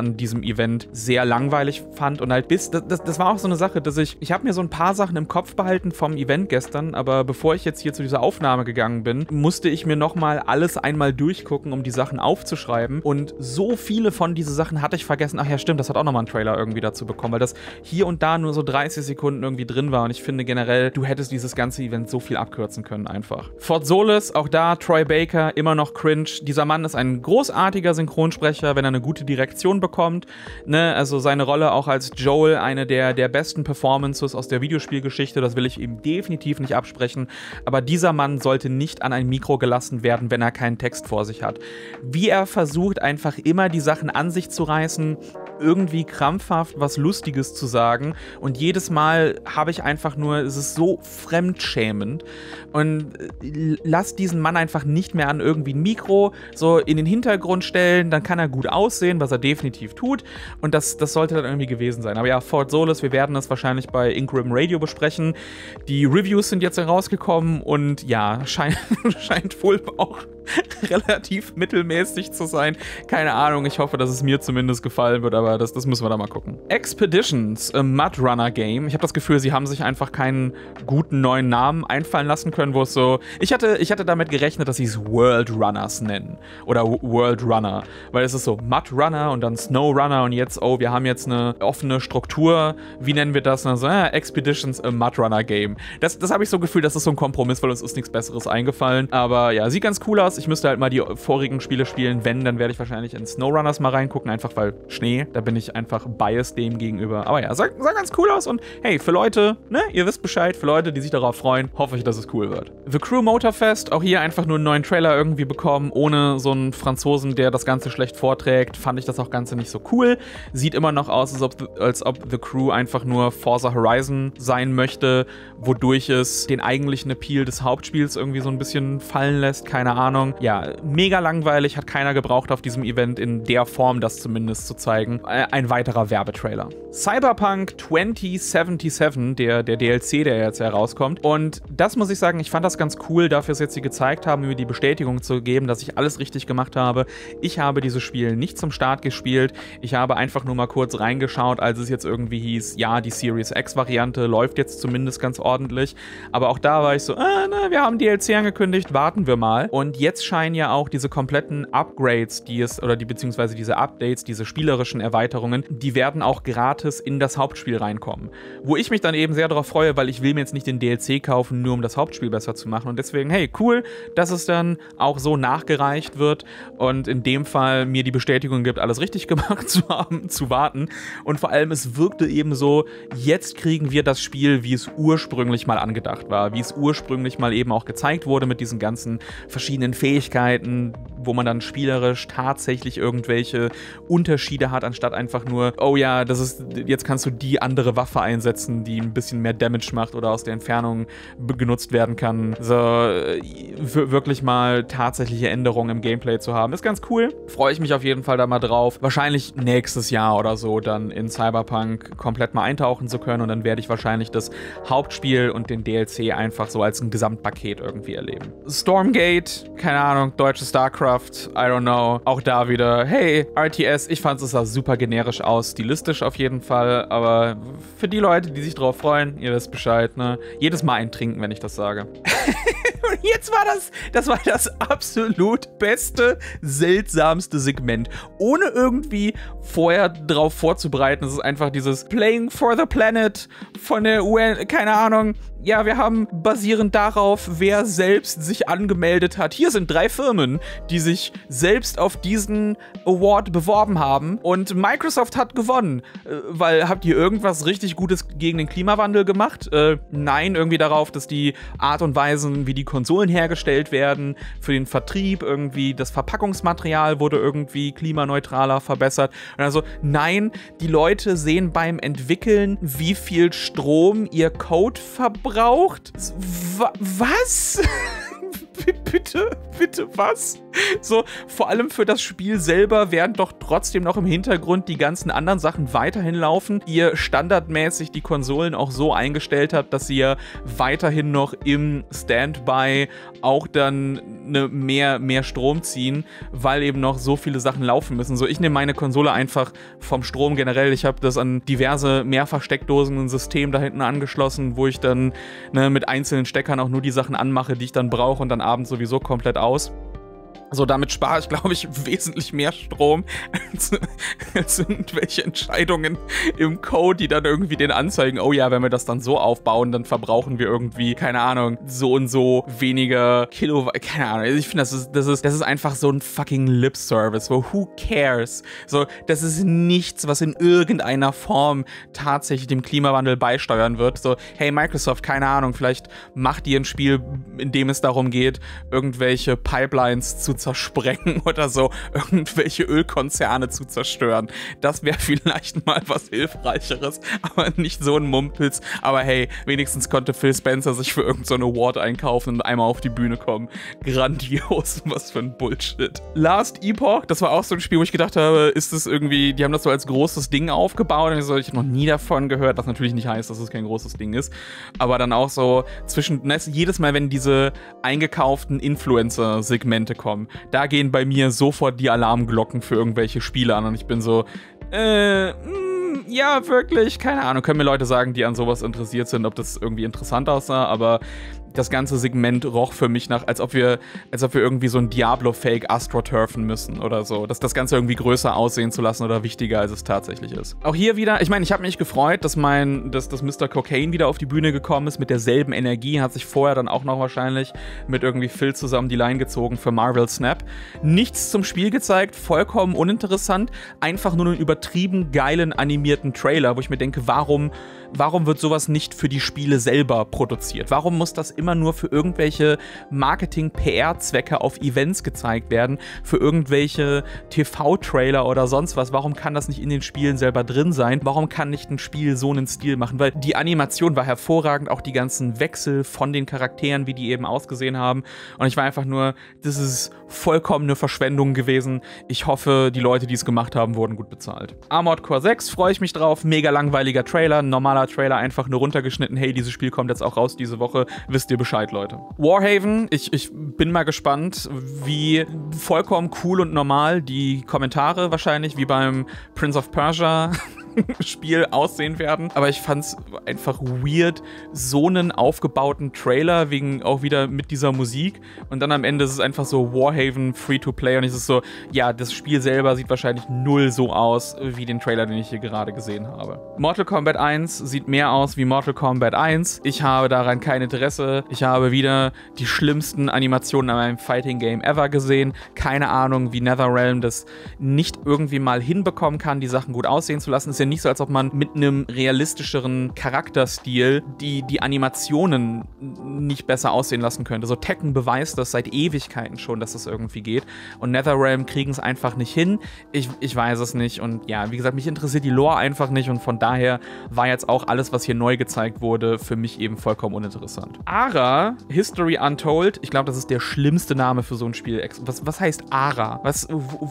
Event sehr langweilig fand. Und halt das war auch so eine Sache, dass ich habe mir so ein paar Sachen im Kopf behalten vom Event gestern, aber bevor ich jetzt hier zu dieser Aufnahme gegangen bin, musste ich mir nochmal alles einmal durchgucken, um die Sachen aufzuschreiben. Und so viele von diesen Sachen hatte ich vergessen. Ach ja, stimmt, das hat auch nochmal einen Trailer irgendwie dazu bekommen, weil das hier und da nur so 30 Sekunden irgendwie drin war. Und ich finde generell, du hättest dieses ganze Event so viel abkürzen können einfach. Fort Solis, auch da Troy Baker, immer noch cringe. Dieser Mann ist ein großartiger Synchronsprecher, wenn er eine gute Direktion bekommt. Ne? Also seine Rolle auch als Joel, eine der besten Performances aus der Videospielgeschichte, das will ich ihm definitiv nicht absprechen. Aber dieser Mann sollte nicht an ein Mikro gelassen werden, wenn er keinen Text vor sich hat. Wie er versucht, einfach immer die Sachen an sich zu reißen, irgendwie krampfhaft was Lustiges zu sagen und jedes Mal habe ich einfach nur, es ist so fremdschämend und lass diesen Mann einfach nicht mehr an irgendwie ein Mikro so in den Hintergrund stellen, dann kann er gut aussehen, was er definitiv tut und das sollte dann irgendwie gewesen sein. Aber ja, Fort Solis, wir werden das wahrscheinlich bei Ingram Radio besprechen. Die Reviews sind jetzt herausgekommen und ja, scheint wohl auch relativ mittelmäßig zu sein. Keine Ahnung, ich hoffe, dass es mir zumindest gefallen wird, aber das müssen wir da mal gucken. Expeditions, a Mud Runner Game. Ich habe das Gefühl, sie haben sich einfach keinen guten neuen Namen einfallen lassen können, wo es so... Ich hatte damit gerechnet, dass sie es World Runners nennen. Oder World Runner. Weil es ist so Mud Runner und dann Snow Runner und jetzt, oh, wir haben jetzt eine offene Struktur. Wie nennen wir das? Also, Expeditions, a Mud Runner Game. Das habe ich so gefühlt, das ist so ein Kompromiss, weil uns ist nichts Besseres eingefallen. Aber ja, sieht ganz cool aus. Ich müsste halt mal die vorigen Spiele spielen. Wenn, dann werde ich wahrscheinlich in SnowRunners mal reingucken, einfach weil Schnee, da bin ich einfach biased dem gegenüber. Aber ja, sah ganz cool aus und hey, für Leute, ne, ihr wisst Bescheid, für Leute, die sich darauf freuen, hoffe ich, dass es cool wird. The Crew Motorfest, auch hier einfach nur einen neuen Trailer irgendwie bekommen, ohne so einen Franzosen, der das Ganze schlecht vorträgt, fand ich das auch Ganze nicht so cool. Sieht immer noch aus, als ob The Crew einfach nur Forza Horizon sein möchte, wodurch es den eigentlichen Appeal des Hauptspiels irgendwie so ein bisschen fallen lässt, keine Ahnung. Ja, mega langweilig, hat keiner gebraucht auf diesem Event in der Form, das zumindest zu zeigen. Ein weiterer Werbetrailer. Cyberpunk 2077, der DLC, der jetzt herauskommt. Und das muss ich sagen, ich fand das ganz cool, dafür, dass jetzt sie gezeigt haben, mir die Bestätigung zu geben, dass ich alles richtig gemacht habe. Ich habe dieses Spiel nicht zum Start gespielt. Ich habe einfach nur mal kurz reingeschaut, als es jetzt irgendwie hieß, ja, die Series X-Variante läuft jetzt zumindest ganz ordentlich. Aber auch da war ich so, wir haben DLC angekündigt, warten wir mal. Und jetzt jetzt scheinen ja auch diese kompletten Upgrades, beziehungsweise diese Updates, diese spielerischen Erweiterungen, die werden auch gratis in das Hauptspiel reinkommen. Wo ich mich dann eben sehr darauf freue, weil ich will mir jetzt nicht den DLC kaufen, nur um das Hauptspiel besser zu machen. Und deswegen, hey, cool, dass es dann auch so nachgereicht wird und in dem Fall mir die Bestätigung gibt, alles richtig gemacht zu haben, zu warten. Und vor allem, es wirkte eben so, jetzt kriegen wir das Spiel, wie es ursprünglich mal angedacht war, wie es ursprünglich mal eben auch gezeigt wurde mit diesen ganzen verschiedenen Fähigkeiten, wo man dann spielerisch tatsächlich irgendwelche Unterschiede hat, anstatt einfach nur, oh ja, jetzt kannst du die andere Waffe einsetzen, die ein bisschen mehr Damage macht oder aus der Entfernung genutzt werden kann. So, wirklich mal tatsächliche Änderungen im Gameplay zu haben, ist ganz cool. Freue ich mich auf jeden Fall da mal drauf. Wahrscheinlich nächstes Jahr oder so dann in Cyberpunk komplett mal eintauchen zu können und dann werde ich wahrscheinlich das Hauptspiel und den DLC einfach so als ein Gesamtpaket irgendwie erleben. Stormgate, keine Ahnung, deutsches StarCraft, I don't know. Auch da wieder, hey, RTS, ich fand es sah super generisch aus, stilistisch auf jeden Fall, aber für die Leute, die sich drauf freuen, ihr wisst Bescheid, ne? Jedes Mal eintrinken, wenn ich das sage. Und jetzt war das war das absolut beste, seltsamste Segment. Ohne irgendwie vorher drauf vorzubereiten. Es ist einfach dieses Playing for the Planet von der UN, keine Ahnung. Ja, wir haben basierend darauf, wer selbst sich angemeldet hat. Hier sind 3 Firmen, die sich selbst auf diesen Award beworben haben. Und Microsoft hat gewonnen. Weil, habt ihr irgendwas richtig Gutes gegen den Klimawandel gemacht? Nein, irgendwie darauf, dass die Art und Weisen, wie die Konsolen hergestellt werden, für den Vertrieb, irgendwie das Verpackungsmaterial wurde irgendwie klimaneutraler verbessert. Und also, nein, die Leute sehen beim Entwickeln, wie viel Strom ihr Code verbraucht. Was? Bitte was? So, vor allem für das Spiel selber werden doch trotzdem noch im Hintergrund die ganzen anderen Sachen weiterhin laufen. Ihr standardmäßig die Konsolen auch so eingestellt habt, dass sie ja weiterhin noch im Standby auch dann mehr Strom ziehen, weil eben noch so viele Sachen laufen müssen. So, ich nehme meine Konsole einfach vom Strom generell. Ich habe das an diverse Mehrfachsteckdosen und System da hinten angeschlossen, wo ich dann mit einzelnen Steckern auch nur die Sachen anmache, die ich dann brauche und dann abends sowieso komplett aus. So, damit spare ich, glaube ich, wesentlich mehr Strom als irgendwelche Entscheidungen im Code, die dann irgendwie den anzeigen, oh ja, wenn wir das dann so aufbauen, dann verbrauchen wir irgendwie, keine Ahnung, so und so weniger Kilowatt, keine Ahnung. Ich finde, das ist einfach so ein fucking Lip-Service, wo who cares? So, das ist nichts, was in irgendeiner Form tatsächlich dem Klimawandel beisteuern wird. So, hey Microsoft, keine Ahnung, vielleicht macht ihr ein Spiel, in dem es darum geht, irgendwelche Pipelines zu zersprengen oder so, irgendwelche Ölkonzerne zu zerstören. Das wäre vielleicht mal was Hilfreicheres, aber nicht so ein Mumpels. Aber hey, wenigstens konnte Phil Spencer sich für irgendeinen so Award einkaufen und einmal auf die Bühne kommen. Grandios, was für ein Bullshit. Last Epoch, das war auch so ein Spiel, wo ich gedacht habe, ist das irgendwie, die haben das so als großes Ding aufgebaut und ich habe noch nie davon gehört, was natürlich nicht heißt, dass es kein großes Ding ist, aber dann auch so jedes Mal, wenn diese eingekauften Influencer-Segmente kommen, da gehen bei mir sofort die Alarmglocken für irgendwelche Spiele an und ich bin so, ja, wirklich, keine Ahnung, können mir Leute sagen, die an sowas interessiert sind, ob das irgendwie interessant aussah, aber das ganze Segment roch für mich nach, als ob wir irgendwie so ein Diablo-Fake astroturfen müssen oder so. Das Ganze irgendwie größer aussehen zu lassen oder wichtiger, als es tatsächlich ist. Auch hier wieder, ich meine, ich habe mich gefreut, dass Mr. Cocaine wieder auf die Bühne gekommen ist mit derselben Energie, hat sich vorher dann auch noch wahrscheinlich mit irgendwie Phil zusammen die Line gezogen für Marvel Snap. Nichts zum Spiel gezeigt, vollkommen uninteressant, einfach nur einen übertrieben geilen animierten Trailer, wo ich mir denke, warum wird sowas nicht für die Spiele selber produziert? Warum muss das immer nur für irgendwelche Marketing-PR-Zwecke auf Events gezeigt werden, für irgendwelche TV-Trailer oder sonst was? Warum kann das nicht in den Spielen selber drin sein? Warum kann nicht ein Spiel so einen Stil machen? Weil die Animation war hervorragend, auch die ganzen Wechsel von den Charakteren, wie die eben ausgesehen haben. Und ich war einfach nur, das ist vollkommene Verschwendung gewesen. Ich hoffe, die Leute, die es gemacht haben, wurden gut bezahlt. Armored Core 6, freue ich mich drauf. Mega langweiliger Trailer, normaler Trailer, einfach nur runtergeschnitten. Hey, dieses Spiel kommt jetzt auch raus diese Woche. Wisst ihr Bescheid, Leute. Warhaven, ich bin mal gespannt, wie vollkommen cool und normal die Kommentare wahrscheinlich, wie beim Prince of Persia Spiel aussehen werden. Aber ich fand's einfach weird, so einen aufgebauten Trailer, wegen auch wieder mit dieser Musik. Und dann am Ende ist es einfach so Warhaven Free-to-Play. Und es ist so, ja, das Spiel selber sieht wahrscheinlich null so aus, wie den Trailer, den ich hier gerade gesehen habe. Mortal Kombat 1 sieht mehr aus wie Mortal Kombat 1. Ich habe daran kein Interesse. Ich habe wieder die schlimmsten Animationen an einem Fighting-Game ever gesehen. Keine Ahnung, wie NetherRealm das nicht irgendwie mal hinbekommen kann, die Sachen gut aussehen zu lassen. Es ist ja nicht so, als ob man mit einem realistischeren Charakterstil die Animationen nicht besser aussehen lassen könnte. So Tekken beweist das seit Ewigkeiten schon, dass das irgendwie geht. Und NetherRealm kriegen es einfach nicht hin. Ich weiß es nicht. Und ja, wie gesagt, mich interessiert die Lore einfach nicht. Und von daher war jetzt auch alles, was hier neu gezeigt wurde, für mich eben vollkommen uninteressant. Ara, History Untold. Ich glaube, das ist der schlimmste Name für so ein Spiel. Was heißt Ara? Was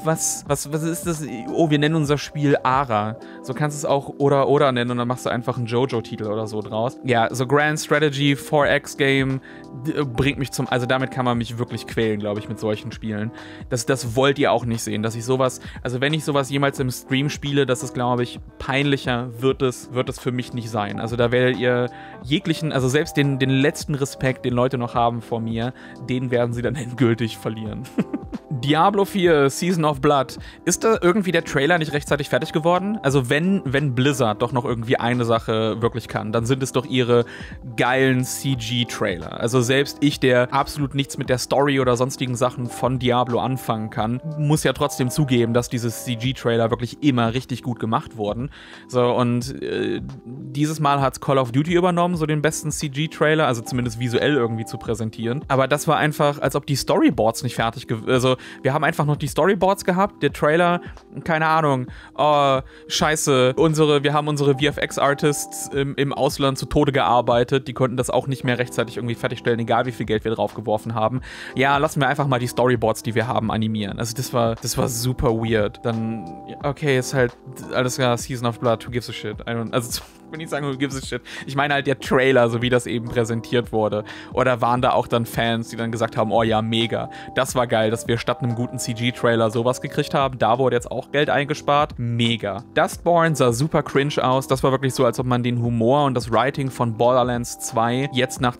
ist das? Oh, wir nennen unser Spiel Ara. So kannst du es auch oder nennen und dann machst du einfach einen JoJo-Titel oder so draus. Ja, so Grand Strategy 4X Game bringt mich zum, also damit kann man mich wirklich quälen, glaube ich, mit solchen Spielen. Das wollt ihr auch nicht sehen, dass ich sowas, also wenn ich sowas jemals im Stream spiele, das ist, glaube ich, peinlicher wird es für mich nicht sein. Also da werdet ihr jeglichen, also selbst den letzten Respekt, den Leute noch haben vor mir, den werden sie dann endgültig verlieren. Diablo 4 Season of Blood. Ist da irgendwie der Trailer nicht rechtzeitig fertig geworden? Also wenn Blizzard doch noch irgendwie eine Sache wirklich kann, dann sind es doch ihre geilen CG-Trailer. Also selbst ich, der absolut nichts mit der Story oder sonstigen Sachen von Diablo anfangen kann, muss ja trotzdem zugeben, dass diese CG-Trailer wirklich immer richtig gut gemacht wurden. So, und dieses Mal hat Call of Duty übernommen, so den besten CG-Trailer, also zumindest visuell irgendwie zu präsentieren. Aber das war einfach, als ob die Storyboards nicht fertig also wir haben einfach noch die Storyboards gehabt, der Trailer, keine Ahnung, oh, scheiße, wir haben unsere VFX-Artists im Ausland zu Tode gearbeitet, die konnten das auch nicht mehr rechtzeitig irgendwie fertigstellen, egal wie viel Geld wir drauf geworfen haben. Ja, lassen wir einfach mal die Storyboards, die wir haben, animieren. Also das war super weird. Dann, okay, ist halt alles klar, Season of Blood, who gives a shit? Also wenn ich sagen, who gives a shit? Ich meine halt der Trailer, so wie das eben präsentiert wurde. Oder waren da auch dann Fans, die dann gesagt haben, oh ja, mega, das war geil, dass wir statt einem guten CG-Trailer sowas gekriegt haben. Da wurde jetzt auch Geld eingespart. Mega. Dustborn sah super cringe aus. Das war wirklich so, als ob man den Humor und das Writing von Borderlands 2 jetzt nach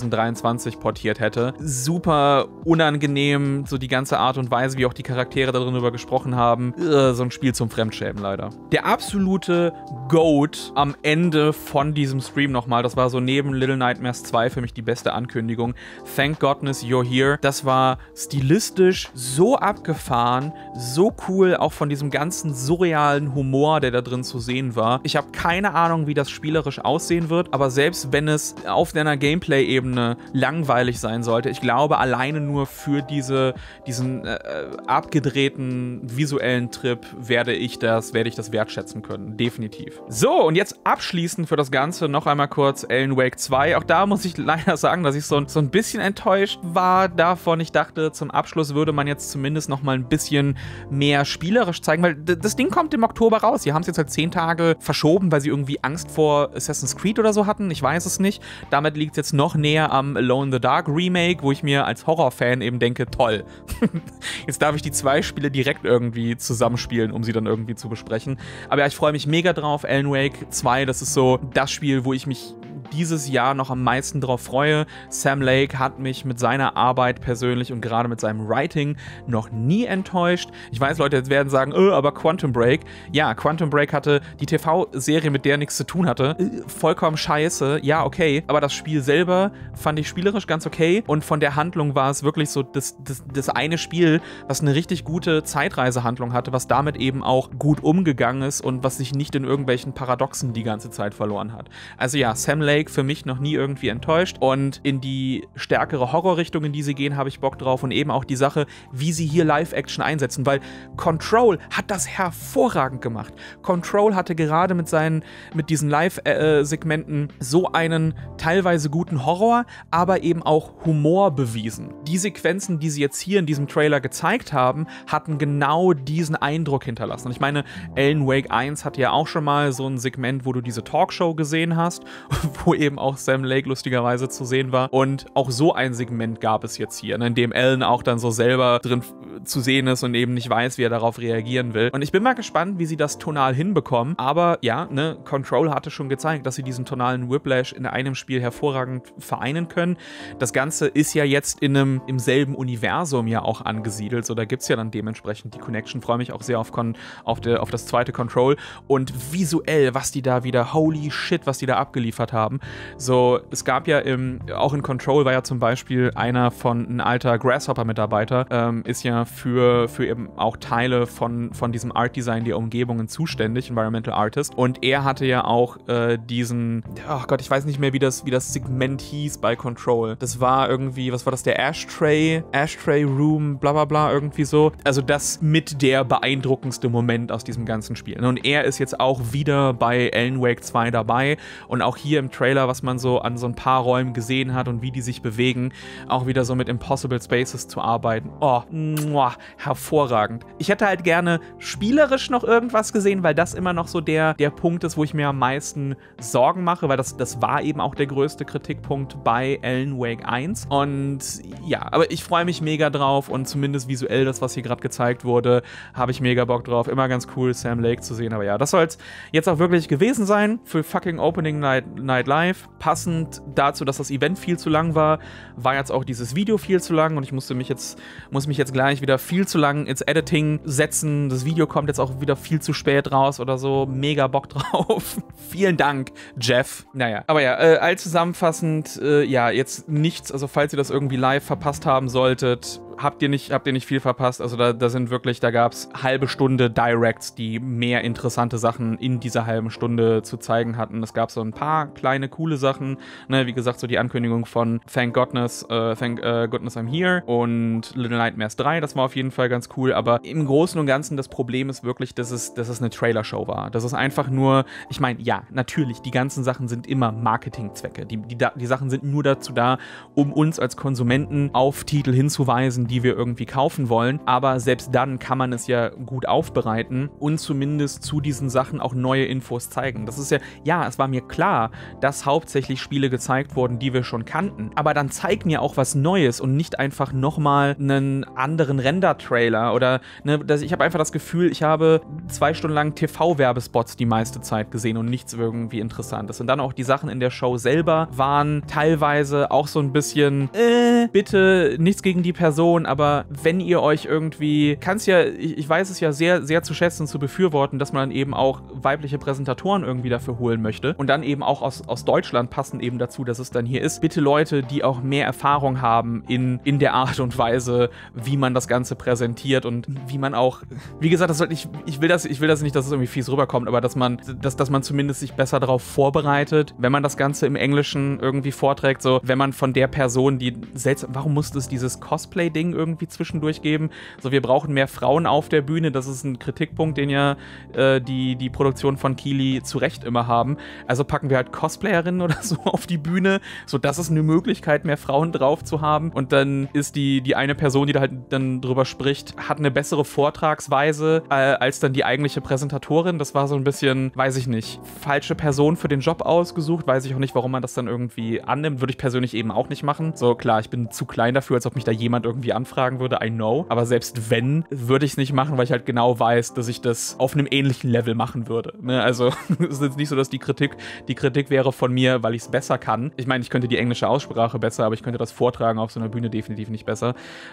2023 portiert hätte. Super unangenehm, so die ganze Art und Weise, wie auch die Charaktere darüber gesprochen haben. So ein Spiel zum Fremdschämen leider. Der absolute GOAT am Ende von diesem Stream nochmal, das war so neben Little Nightmares 2 für mich die beste Ankündigung. Thank Godness You're Here. Das war stilistisch so abgefahren, so cool, auch von diesem ganzen surrealen Humor, der da drin zu sehen war. Ich habe keine Ahnung, wie das spielerisch aussehen wird, aber selbst wenn es auf einer Gameplay-Ebene langweilig sein sollte, ich glaube, alleine nur für diesen abgedrehten visuellen Trip werde ich das wertschätzen können. Definitiv. So, und jetzt abschließend für das Ganze noch einmal kurz Alan Wake 2. Auch da muss ich leider sagen, dass ich so ein bisschen enttäuscht war davon. Ich dachte, zum Abschluss würde man jetzt zumindest noch mal ein bisschen mehr spielerisch zeigen, weil das Ding kommt im Oktober raus. Sie haben es jetzt halt 10 Tage verschoben, weil sie irgendwie Angst vor Assassin's Creed oder so hatten. Ich weiß es nicht. Damit liegt es jetzt noch näher am Alone in the Dark Remake, wo ich mir als Horrorfan eben denke, toll. Jetzt darf ich die 2 Spiele direkt irgendwie zusammenspielen, um sie dann irgendwie zu besprechen. Aber ja, ich freue mich mega drauf. Alan Wake 2, das ist so das Spiel, wo ich mich dieses Jahr noch am meisten drauf freue. Sam Lake hat mich mit seiner Arbeit persönlich und gerade mit seinem Writing noch nie enttäuscht. Ich weiß, Leute jetzt werden sagen, aber Quantum Break. Ja, Quantum Break hatte die TV-Serie, mit der nichts zu tun hatte. Vollkommen scheiße. Ja, okay. Aber das Spiel selber fand ich spielerisch ganz okay. Und von der Handlung war es wirklich so das eine Spiel, was eine richtig gute Zeitreisehandlung hatte, was damit eben auch gut umgegangen ist und was sich nicht in irgendwelchen Paradoxen die ganze Zeit verloren hat. Also ja, Sam Lake für mich noch nie irgendwie enttäuscht und in die stärkere Horrorrichtung, in die sie gehen, habe ich Bock drauf und eben auch die Sache, wie sie hier Live-Action einsetzen, weil Control hat das hervorragend gemacht. Control hatte gerade mit diesen Live-Segmenten so einen teilweise guten Horror, aber eben auch Humor bewiesen. Die Sequenzen, die sie jetzt hier in diesem Trailer gezeigt haben, hatten genau diesen Eindruck hinterlassen. Und ich meine, Alan Wake 1 hatte ja auch schon mal so ein Segment, wo du diese Talkshow gesehen hast, wo eben auch Sam Lake lustigerweise zu sehen war. Und auch so ein Segment gab es jetzt hier, ne, in dem Alan auch dann so selber drin zu sehen ist und eben nicht weiß, wie er darauf reagieren will. Und ich bin mal gespannt, wie sie das tonal hinbekommen. Aber ja, ne, Control hatte schon gezeigt, dass sie diesen tonalen Whiplash in einem Spiel hervorragend vereinen können. Das Ganze ist ja jetzt im selben Universum ja auch angesiedelt. So, da gibt es ja dann dementsprechend die Connection. Freue mich auch sehr auf das zweite Control. Und visuell, was die da wieder, holy shit, was die da abgeliefert haben. So, es gab ja auch in Control war ja zum Beispiel ein alter Grasshopper-Mitarbeiter, ist ja für eben auch Teile von diesem Art-Design der Umgebungen zuständig, Environmental Artist. Und er hatte ja auch oh Gott, ich weiß nicht mehr, wie das Segment hieß bei Control. Das war irgendwie, was war das, der Ashtray Room, bla bla bla, irgendwie so. Also das mit der beeindruckendste Moment aus diesem ganzen Spiel. Und er ist jetzt auch wieder bei Alan Wake 2 dabei und auch hier im Trailer, was man so an so ein paar Räumen gesehen hat und wie die sich bewegen, auch wieder so mit Impossible Spaces zu arbeiten. Oh, hervorragend. Ich hätte halt gerne spielerisch noch irgendwas gesehen, weil das immer noch so der Punkt ist, wo ich mir am meisten Sorgen mache, weil das war eben auch der größte Kritikpunkt bei Alan Wake 1. Und ja, aber ich freue mich mega drauf und zumindest visuell das, was hier gerade gezeigt wurde, habe ich mega Bock drauf. Immer ganz cool, Sam Lake zu sehen. Aber ja, das soll es jetzt auch wirklich gewesen sein für fucking Opening Night Live. Passend dazu, dass das Event viel zu lang war jetzt auch dieses Video viel zu lang und ich muss mich jetzt gleich wieder viel zu lang ins Editing setzen. Das Video kommt jetzt auch wieder viel zu spät raus oder so. Mega Bock drauf. Vielen Dank, Jeff. Naja, aber ja, allzusammenfassend, ja, jetzt nichts, also falls ihr das irgendwie live verpasst haben solltet, habt ihr nicht viel verpasst. Also da gab es halbe Stunde Directs, die mehr interessante Sachen in dieser halben Stunde zu zeigen hatten. Es gab so ein paar kleine, coole Sachen. Ne, wie gesagt, so die Ankündigung von Thank Goodness I'm Here und Little Nightmares 3, das war auf jeden Fall ganz cool. Aber im Großen und Ganzen, das Problem ist wirklich, dass es eine Trailer-Show war. Das ist einfach nur, ich meine, ja, natürlich, die ganzen Sachen sind immer Marketingzwecke. Die Sachen sind nur dazu da, um uns als Konsumenten auf Titel hinzuweisen, die wir irgendwie kaufen wollen, aber selbst dann kann man es ja gut aufbereiten und zumindest zu diesen Sachen auch neue Infos zeigen. Das ist ja, es war mir klar, dass hauptsächlich Spiele gezeigt wurden, die wir schon kannten, aber dann zeig mir auch was Neues und nicht einfach nochmal einen anderen Render-Trailer oder, ne, ich habe einfach das Gefühl, ich habe 2 Stunden lang TV-Werbespots die meiste Zeit gesehen und nichts irgendwie Interessantes. Und dann auch die Sachen in der Show selber waren teilweise auch so ein bisschen, bitte nichts gegen die Person, aber wenn ihr euch irgendwie, ich weiß es ja sehr, sehr zu schätzen und zu befürworten, dass man dann eben auch weibliche Präsentatoren irgendwie dafür holen möchte und dann eben auch aus Deutschland passend eben dazu, dass es dann hier ist. Bitte Leute, die auch mehr Erfahrung haben in der Art und Weise, wie man das Ganze präsentiert und wie man auch, wie gesagt, ich will das nicht, dass es irgendwie fies rüberkommt, aber dass man zumindest sich besser darauf vorbereitet, wenn man das Ganze im Englischen irgendwie vorträgt, so, wenn man von der Person, die seltsam, warum musste es dieses Cosplay-Ding irgendwie zwischendurch geben? So, wir brauchen mehr Frauen auf der Bühne, das ist ein Kritikpunkt, den ja die Produktion von Keighley zu Recht immer haben. Also packen wir halt Cosplayerinnen oder so auf die Bühne, so, das ist eine Möglichkeit, mehr Frauen drauf zu haben und dann ist die eine Person, die da halt dann drüber spricht, hat eine bessere Vortragsweise als dann die eigentliche Präsentatorin. Das war so ein bisschen, weiß ich nicht, falsche Person für den Job ausgesucht, weiß ich auch nicht, warum man das dann irgendwie annimmt, würde ich persönlich eben auch nicht machen. So, klar, ich bin zu klein dafür, als ob mich da jemand irgendwie anfragen würde, I know, aber selbst wenn, würde ich es nicht machen, weil ich halt genau weiß, dass ich das auf einem ähnlichen Level machen würde, ne? Also, es ist jetzt nicht so, dass die Kritik wäre von mir, weil ich es besser kann. Ich meine, ich könnte die englische Aussprache besser, aber ich könnte das Vortragen auf so einer Bühne definitiv nicht besser.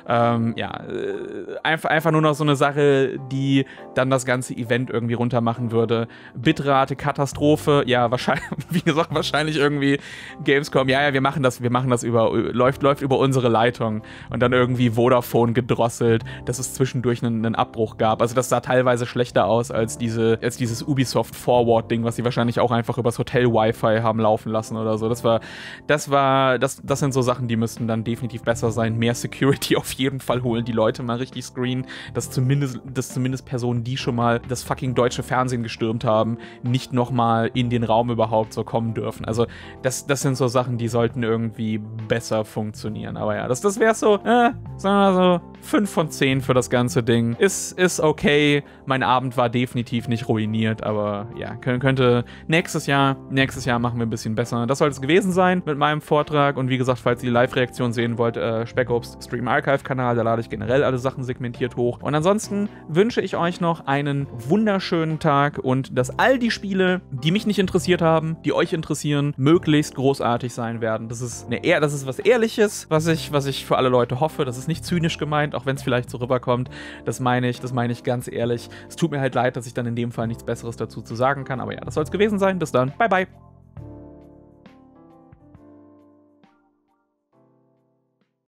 Einfach nur noch so eine Sache, die dann das ganze Event irgendwie runter machen würde. Bitrate, Katastrophe, ja, wahrscheinlich, wie gesagt, wahrscheinlich irgendwie Gamescom, ja, wir machen das läuft über unsere Leitung und dann irgendwie Vodafone gedrosselt, dass es zwischendurch einen Abbruch gab. Also das sah teilweise schlechter aus als dieses Ubisoft Forward-Ding, was sie wahrscheinlich auch einfach übers Hotel-Wi-Fi haben laufen lassen oder so. Das sind so Sachen, die müssten dann definitiv besser sein. Mehr Security auf jeden Fall holen, die Leute mal richtig screenen, dass zumindest Personen, die schon mal das fucking deutsche Fernsehen gestürmt haben, nicht nochmal in den Raum überhaupt so kommen dürfen. Also das sind so Sachen, die sollten irgendwie besser funktionieren. Aber ja, das wäre so, sagen wir mal so 5 von 10 für das ganze Ding. Ist okay. Mein Abend war definitiv nicht ruiniert, aber ja, könnte nächstes Jahr machen wir ein bisschen besser. Das soll es gewesen sein mit meinem Vortrag. Und wie gesagt, falls ihr die Live-Reaktion sehen wollt, Specobst Stream Archive-Kanal, da lade ich generell alle Sachen segmentiert hoch. Und ansonsten wünsche ich euch noch einen wunderschönen Tag und dass all die Spiele, die mich nicht interessiert haben, die euch interessieren, möglichst großartig sein werden. Das ist was Ehrliches, was ich für alle Leute hoffe. Das ist nicht zynisch gemeint, auch wenn es vielleicht so rüberkommt. Das meine ich ganz ehrlich. Es tut mir halt leid, dass ich dann in dem Fall nichts Besseres dazu zu sagen kann. Aber ja, das soll es gewesen sein. Bis dann. Bye, bye.